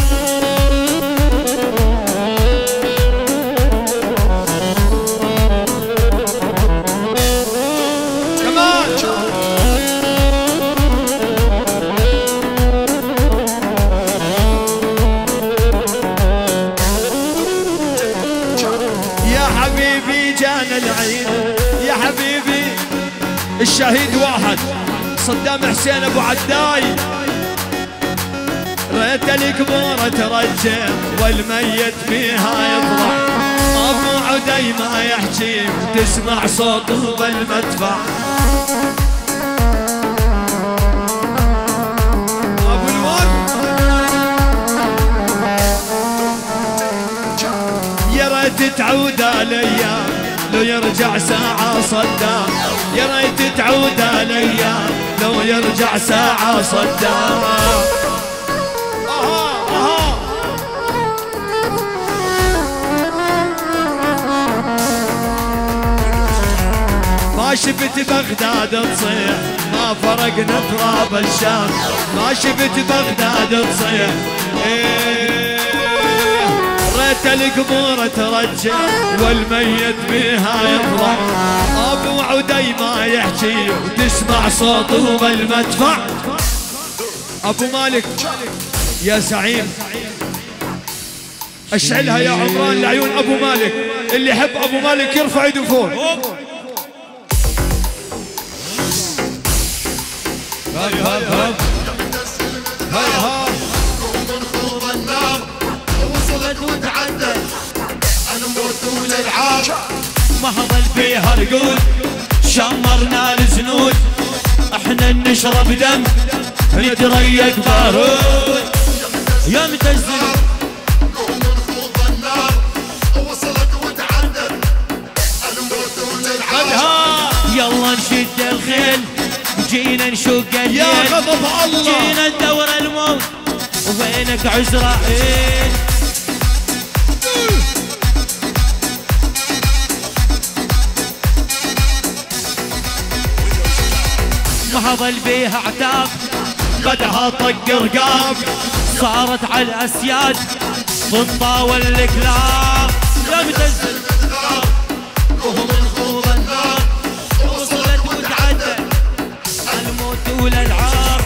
العين يا حبيبي الشهيد واحد صدام حسين ابو عداي. ريت القبور ترجع والميت فيها يطلع، ابو عدي ما يحكي وتسمع صوته بالمدفع. ابو الواد يا ريت تعود الايام لو يرجع ساعة صدام، يا ريت تعود الايام لو يرجع ساعة صدام. اها اها ما شفت بغداد تصيح، ما فرقنا تراب الشام. ما شفت بغداد تصيح، إيه ريت القبور ترجع والميت بيها يطلع. ابو عدي ما يحكي وتسمع صوته بالمدفع. ابو مالك يا زعيم اشعلها يا عمران لعيون ابو مالك. اللي يحب ابو مالك يرفع يده فوق. هاي هاي هاي هاي هاي وتعدى الموت والالعاب، ما ظل فيها رقود شمرنا الجنود. احنا نشرب دم نتريق بارود يا متزن. نخوض النار وصلت وتعدى الموت والالعاب. يلا نشد الخيل جينا نشق الليل، يا غضب الله جينا ندور الموت وينك عزرائيل. ما ظل بيها عتاب بدها طق رقاب صارت على الاسياد تطاول الكلاب لم تنزل وهم الخوض النار وصلت وتعدت الموت والالعاب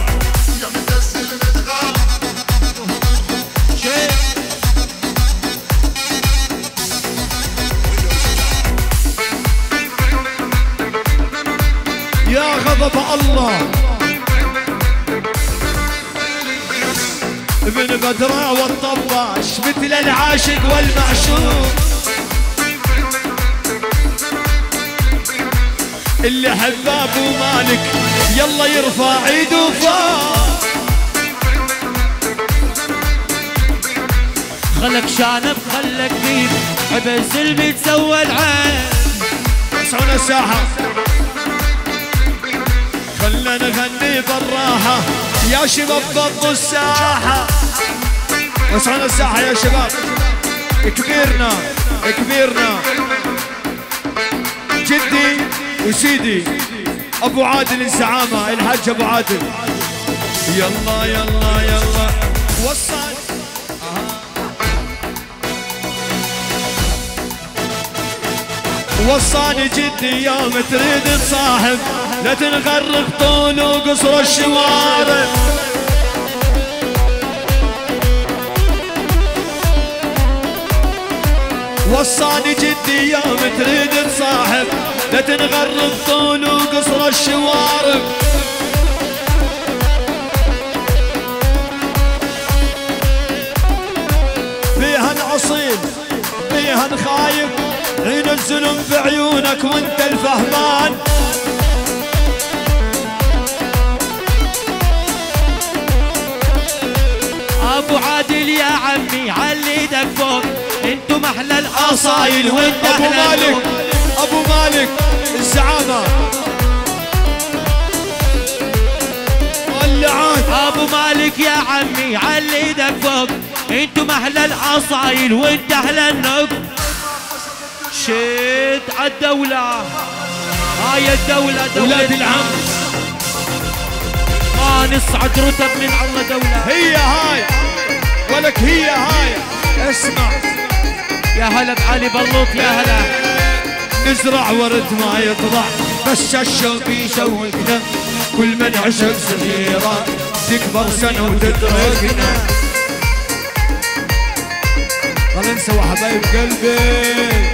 يا غضب الله ابن بدراء والطباش مثل العاشق والمعشوق اللي حباب ومالك يلا يرفع ايده فوق خلك شانب خلك ديب عبز اللي تسوى العين اسعونا الساحة خلنا نغني بالراحة يا شباب ضبطوا الساحة اسعونا الساحة يا شباب كبيرنا كبيرنا جدي وسيدي ابو عادل الزعامة الحاج ابو عادل يلا يلا يلا وصل وصاني جدي يوم تريد تصاحب لا تنغرق طول وقصر الشوارع وصاني جدي يوم تريد تصاحب لا تنغرق طول وقصر الشوارع فيها العصيب فيها الخايف عين الظلم بعيونك وانت الفهمان ابو عادل يا عمي علي ايدك فوق انتو محلى الاصايل وانت ابو مالك ابو مالك الزعامة ولعان ابو مالك يا عمي علي ايدك فوق انتو محلى الاصايل وانت اهل النق شد عالدولة هاي الدولة دولة ولاد العم ما نصعد رتب من الله دولة هي هاي ولك هي هاي اسمع يا هلا بعلي بلوط يا هلا نزرع ورد ما يطلع بس الشوق يشوقنا كل من عشق صغيرة تكبر سنة وتتركنا خلنا نسوى حبايب قلبي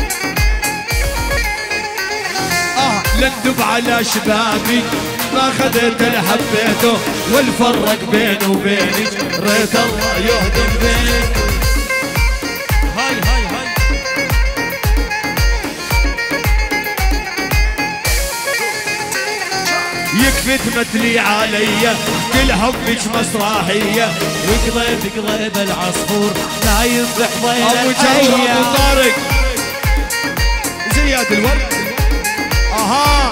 لندب على شبابي ما خذيت اللي حبيته والفرق بيني وبينك ريت الله يهدم بينك هاي هاي هاي يكفي تمثلي علي كل حبك مسرحية وقضيب قضيب العصفور نايم بحضين ابو جابر ابو طارق زياد الورد اها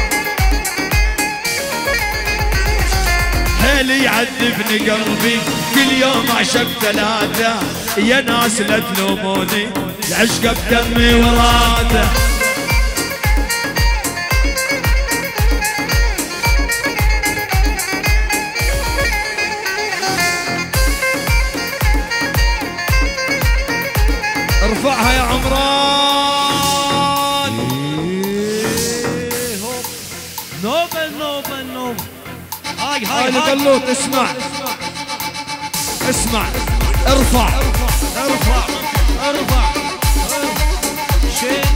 حيلي يعذبني قلبي كل يوم عشق ثلاثة يا ناس لا تلوموني العشق بدمي وراده ارفعها يا عمران نوبل نوبل نوبل هاي هاي هاي هاي بلوط اسمع اسمع ارفع ارفع ارفع شيء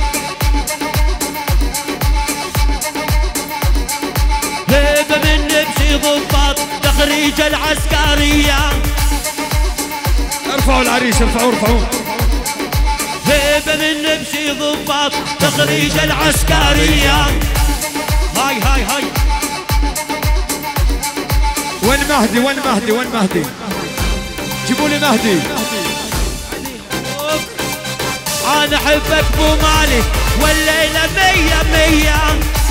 هيبة من نبشي ضباط تخريج العسكرية ارفعوا العريس ارفعوا ارفعوا هيبة من نبشي ضباط تخريج العسكرية هاي هاي هاي وين مهدي وين مهدي وين مهدي جيبوا لي مهدي انا احبك بو مالك والليلة مية مية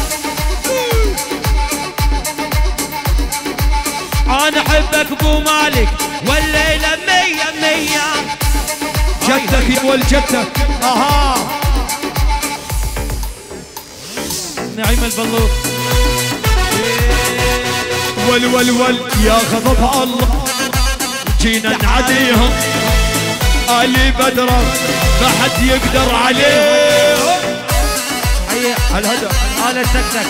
انا احبك بو مالك والليلة مية مية جدك يا ولد جدك اها نعيم البلوط ول ول ول يا غضب الله جينا نعديهم آل بدرة ما حد يقدر عليهم. حي الهدف انا تكتك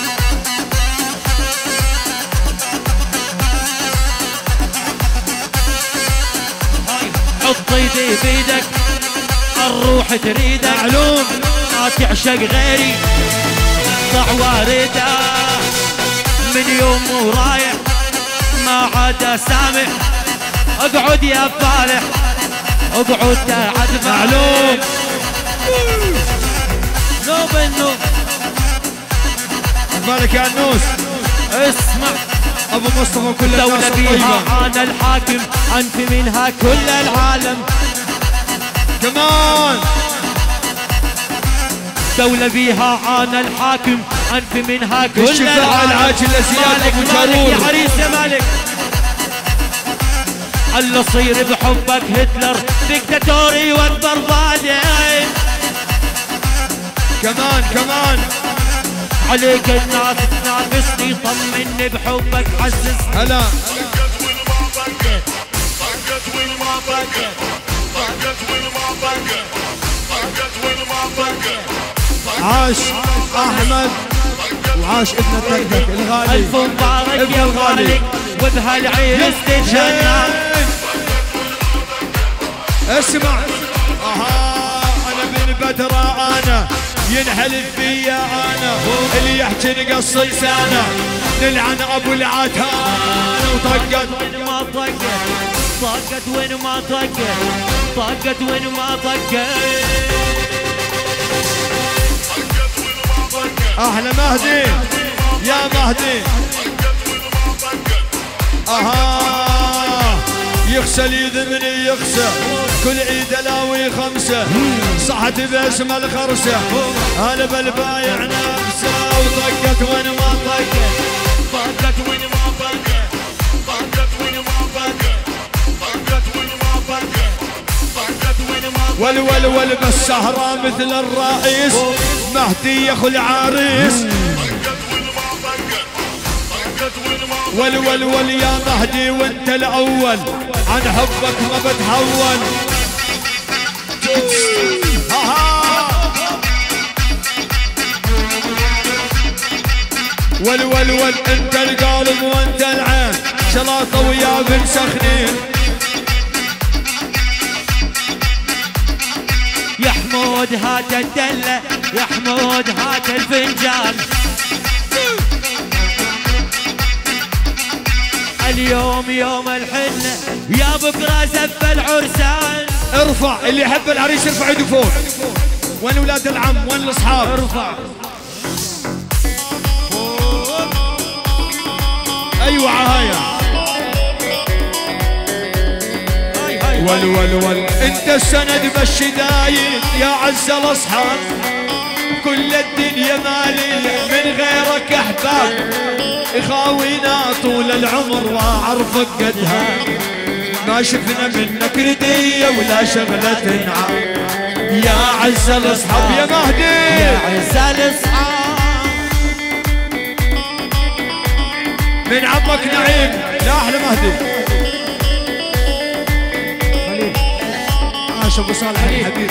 حط ايدي بيدك الروح تريدك معلوم ما تعشق غيري ضع وارده من يوم ورايح ما عاد سامح اقعد يا فالح اقعد تعد معلوم نوب النوب مالك يا النوس اسمع ابو مصطفى كل الناس دولة بيها انا الحاكم انت منها كل العالم كمان دولة بيها انا الحاكم انت منها كل الشفاعة العالم. العاجل لزياد مالك ابو مالك جارور يا عريس يا مالك الله صير بحبك هتلر ديكتاتوري واكبر ظالم كمان كمان عليك الناس تنافسني طمني بحبك عززني هلا عاش احمد وعاش ابن التكتك الغالي الف مبارك ابن يا الغالي. غالي وبهالعرس تتجنن اسمع اها انا من بدرة انا ينحلف فيا انا اللي يحكي نقص لسانه نلعن ابو العتان وطقت وين ما طقت طقت وين ما طقت طقت وين ما طقت احلى مهدي يا مهدي اها يغسل يذمني يغسل كل عيد الاوي خمسه صحت باسم الخرسه انا بالبايع نفسه وطقت وين ما طقت طقت وين ما طقت طقت وين ما طقت طقت وين ما طقت طقت وين ما طقت ول ول ول بالسهرة مثل الرئيس مهدي يا اخو العريس ول ول ول يا مهدي وانت الاول عن حبك ما بتهون ول ول ول انت القلب وانت العين شلاطه ويا بن سخنين يا حمود هات الدلة يا حمود هات الفنجان اليوم يوم الحنة يا بكرة زف العرسان ارفع اللي يحب العريس يرفع يده فوق وين ولاد العم وين الاصحاب ارفع ايوه عهايا هاي هاي ول ول ول انت السند بالشدايد يا عز الاصحاب كل الدنيا مالي من غيرك احباب اخاوينا طول العمر واعرفك قدها ما شفنا منك ردية ولا شغلة تنعم يا عز الاصحاب يا مهدي يا عز الاصحاب من عمك نعيم يا احلى مهدي خليل عاش ابو صالح الحبيب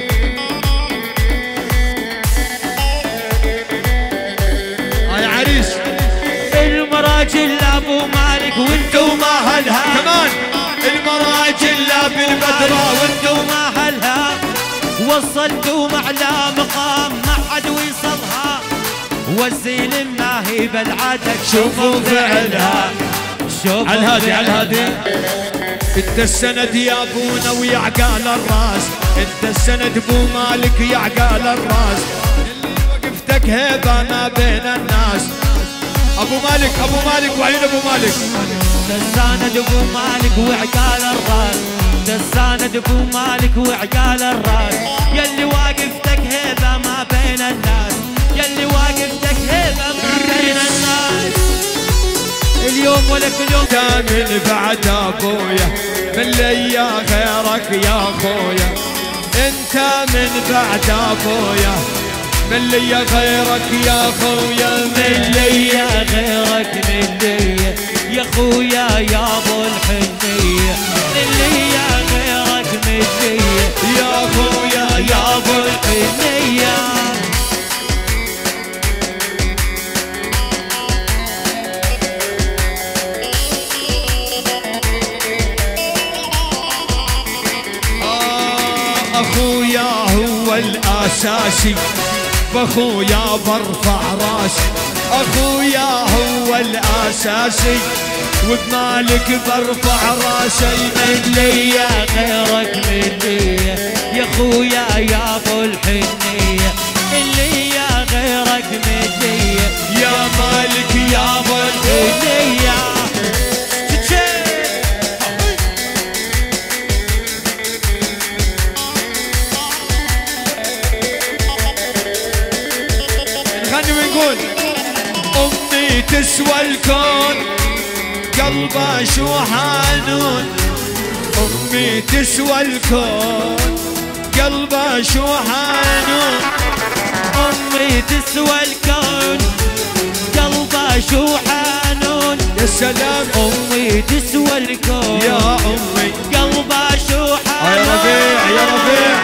هاي عريس المراجل ابو مالك وانتو ما هلها كمان المراجل لا بالبدرة وانتو ما هلها وصلتوا معلى مقام ما حد ويصلها والزين ما هي بالعادة شوفوا فعلها شوفوا على الهادي على فعلها. الهادي انت السند يا ابونا ويا عقال الراس انت السند ابو مالك يا عقال الراس اللي وقفتك هيبه ما بين الناس ابو مالك ابو مالك وعين ابو مالك دساند ابو مالك وعقال الراس دساند ابو مالك وعقال الراس يلي واقفتك هيبه ما بين الناس يلي واقفتك هيبه ما بين الناس اليوم ولك اليوم من بعد ابويا من ليا غيرك يا اخويا انت من بعد ابويا من لي غيرك يا خويا من لي غيرك من لي يا خويا يا ابو الحنية من لي غيرك من لي يا خويا يا ابو الحنية آه اخويا هو الاساسي باخويا برفع راسي اخويا هو الاساسي وبمالك برفع راسي من لي غيرك من لي يا خويا يا ابو الحنية من لي غيرك من لي يا مالك يا ابو الحنية نغني ونقول امي تسوى الكون قلبه شو حنون امي تسوى الكون قلبه شو حنون امي تسوى الكون قلبه شو حنون يا سلام امي تسوى الكون يا امي قلبه شو حنون يا ربيع يا ربيع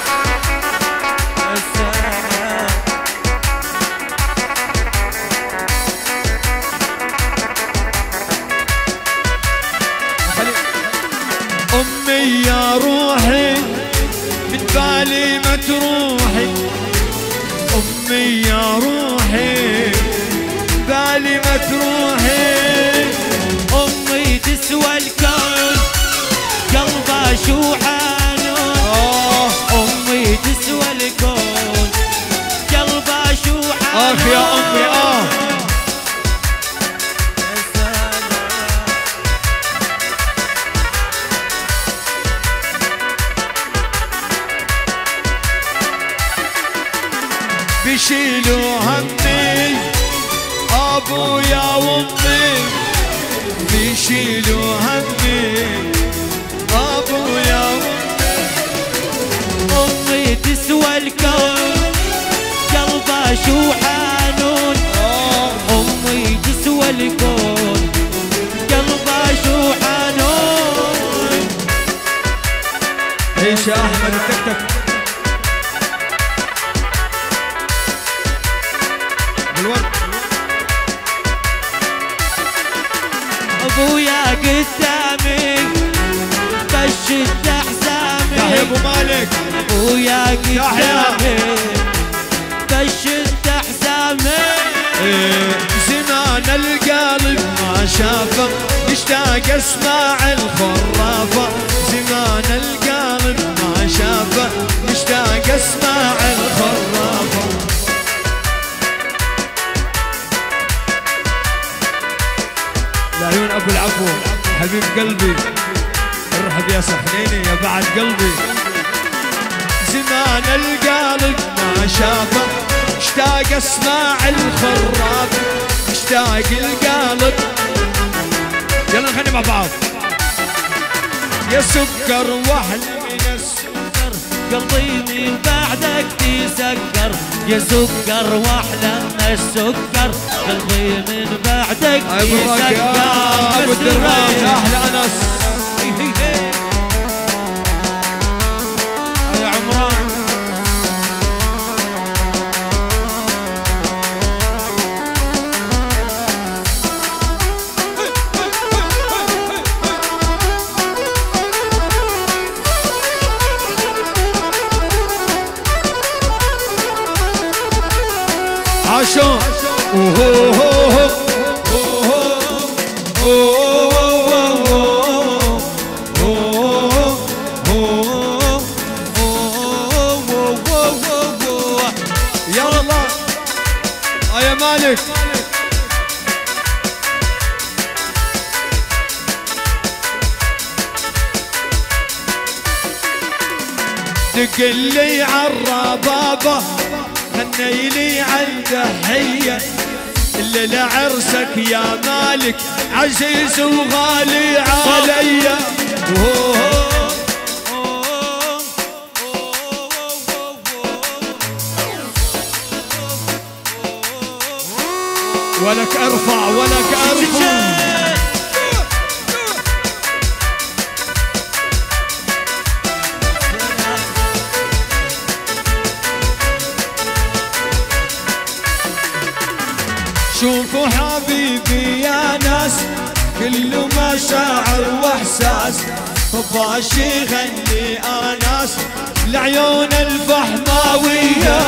امي يا روحي من بالي ما تروحي امي يا روحي بالي ما تروحي امي تسوى الكون قلبه شو حنون آه امي تسوى الكون قلبه شو حنون اخ يا امي اه بيشيلوا همي ابويا وامي بيشيلوا همي ابويا وامي امي تسوى الكون قلبه شو حنون امي تسوى الكون قلبه شو حنون عيش يا احمد التكتك ابويا قدامي بشد احزامي يا ابو مالك ابويا قدامي بشد احزامي زمان القلب ما شافه يشتاق اسمع الخرافه زمان القلب ما شافه يشتاق اسمع الخرافه لعيون ابو العفو حبيب قلبي ارحب يا سحنيني يا بعد قلبي زمان القلب ما شافه اشتاق اسمع الخراب اشتاق القلب يلا نغني مع بعض يا سكر واحل من السكر قلبي من بعدك تسكر يا سكر واحلى من السكر قلبي من بعدك تسكر يا ابو الدراس احلى انس يا عمران عاشو اوه يا الله يا مالك دق لي عالربابة غني لي عالدحية اللي لعرسك يا مالك عزيز وغالي عليا ارفع ولك ارفع. شوفوا حبيبي يا ناس كله مشاعر واحساس، طباش يغني اناس لعيون الفحماوية.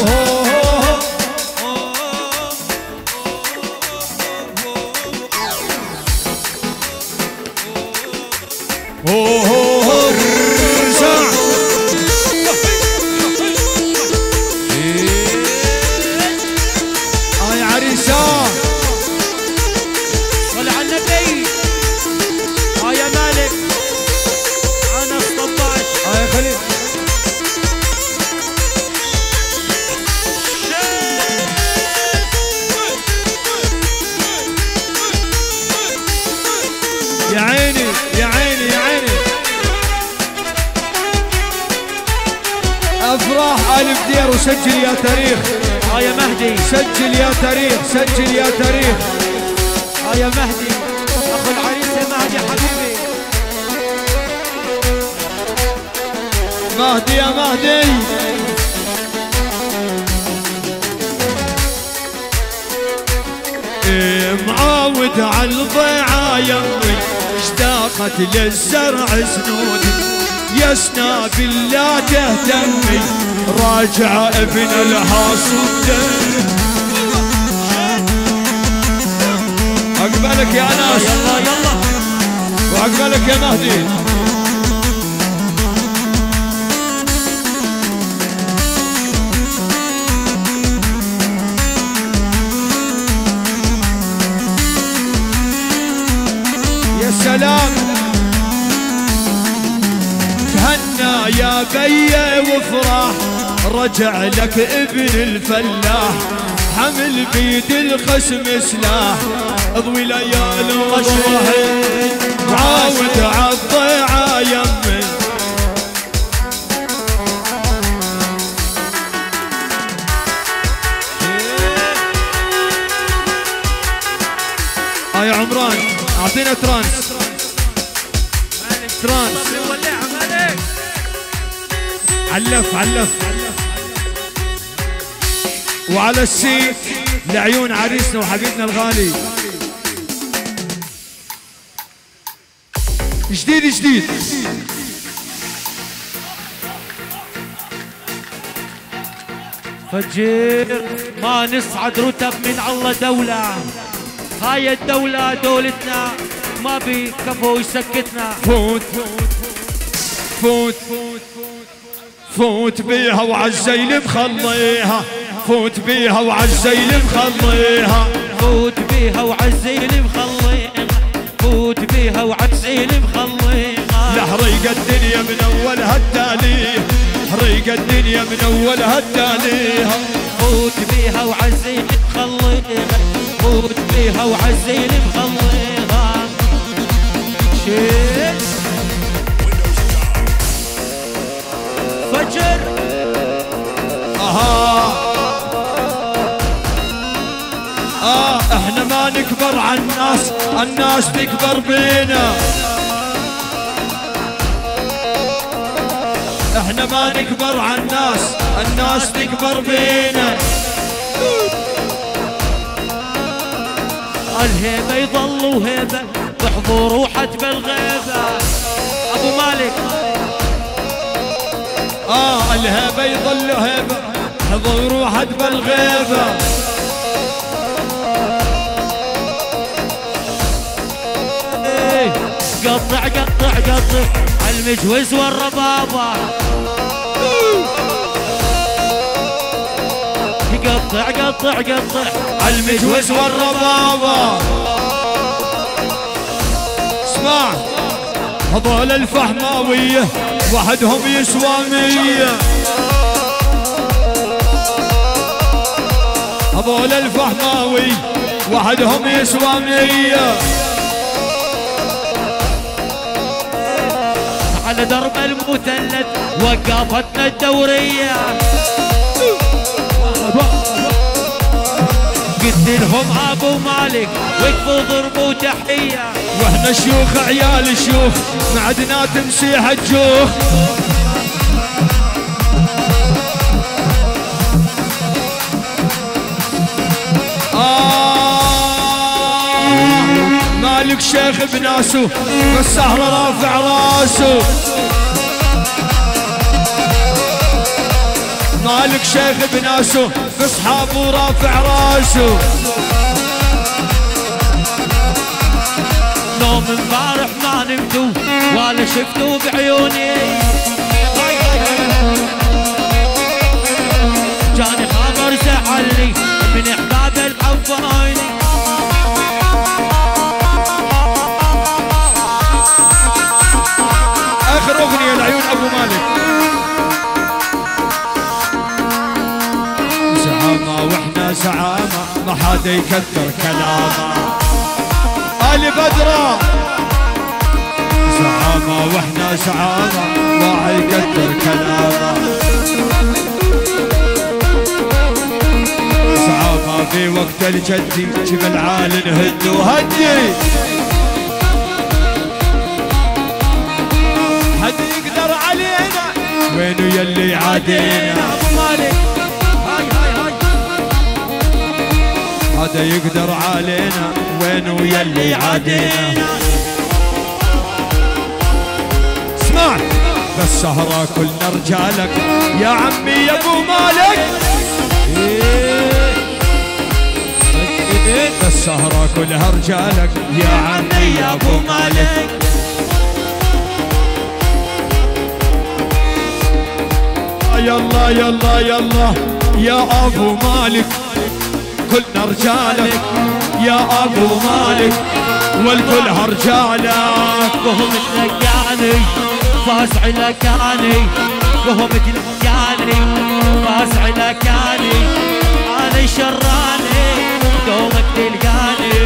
يا عيني يا عيني يا عيني افراح الف دير وسجل يا تاريخ. ها يا مهدي سجل يا تاريخ سجل يا تاريخ. ها يا مهدي اخو العريس يا مهدي حبيبي. مهدي يا مهدي معاود على الضيعة يمي اشتاقت للزرع سنودي يا سنا بالله تهتمي راجع ابن الحاصد. عقبالك يا ناس يلا يلا وعقبالك يا مهدي. سلام تهنى يا بيه وفرح رجع لك ابن الفلاح حمل بيد الخصم سلاح اضوي ليال وضحي عاود عالضيعة يمي. اه يا عمران اعطينا ترانس ترانس علف علف وعلى السي لعيون عريسنا وحبيبنا الغالي. جديد جديد فجر ما نصعد رتب من الله دولة، هاي الدولة دولتنا ما بي كفو يسكتنا. فوت فوت فوت بيها وعالزيل مخليها فوت بيها وعالزيل مخليها فوت بيها وعالزيل مخليها فوت بيها وعالزيل مخليها. لحريق الدنيا من اولها التاليه حريق الدنيا من اولها التاليه. فوت بيها وعالزيل مخليها فوت بيها وعالزيل مخليها. شيل فجر اها اه احنا ما نكبر على الناس الناس تكبر بينا. احنا ما نكبر على الناس الناس تكبر بينا. الهيبة يظلوا هيبة بحضور وحد بالغيبة. ابو مالك اه الهيبة يظل هيبة حضور وحد بالغيبة. ايه قطع قطع قطع عالمجوز والربابة. قطع قطع قطع عالمجوز والربابة. اسمع هذول الفحماوية وحدهم يسوى مية. هذول الفحماوي وحدهم يسوى مية. على درب المثلث وقفتنا الدورية. قلت لهم ابو مالك وقفوا ضربوا تحيه، واحنا شيوخ عيال شيوخ معدنا تمسيح الجوخ. مالك شيخ بناسه بالسهرة رافع راسه، مالك شيخ بناسه باصحابه رافع راسه. نوم امبارح ما نمتوا ولا شفتوا بعيوني، جاني خبر زعلني من احباب العفايني. اخر اغنية لعيون ابو مالك. زعامة واحنا زعامة ما حدا يكثر كلامه. آل بدرة زعامة واحنا زعامة ما يكثر كلامه. زعامة في وقت الجدي جبل عالي نهد وهدي، حد يقدر علينا وينو يلي عادينا. ابو مالك هاي هاي هاي حدا يقدر علينا وينو يلي عادينا. اسمع بالسهرة كلنا رجالك يا عمي يا ابو مالك. بالسهرة كلها رجالك يا عمي يا ابو مالك. يلا يلا يلا يا ابو مالك كلنا رجالك يا ابو مالك والكل رجالك. وهم تلقاني فاز علكاني، وهم تلقاني فاز علكاني، انا شراني دومك تلقاني.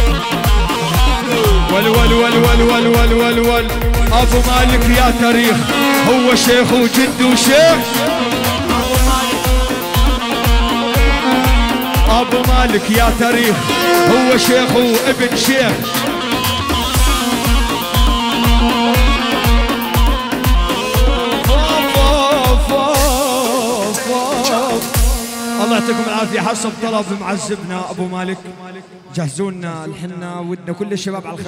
ول ول ول ول ول ول ول ول ابو مالك يا تاريخ هو شيخ وجد وشيخ. ابو مالك يا تاريخ هو شيخ وابن شيخ. الله يعطيكم العافيه. حسب طلب معذبنا ابو مالك، جهزوا لنا الحنه ودنا كل الشباب على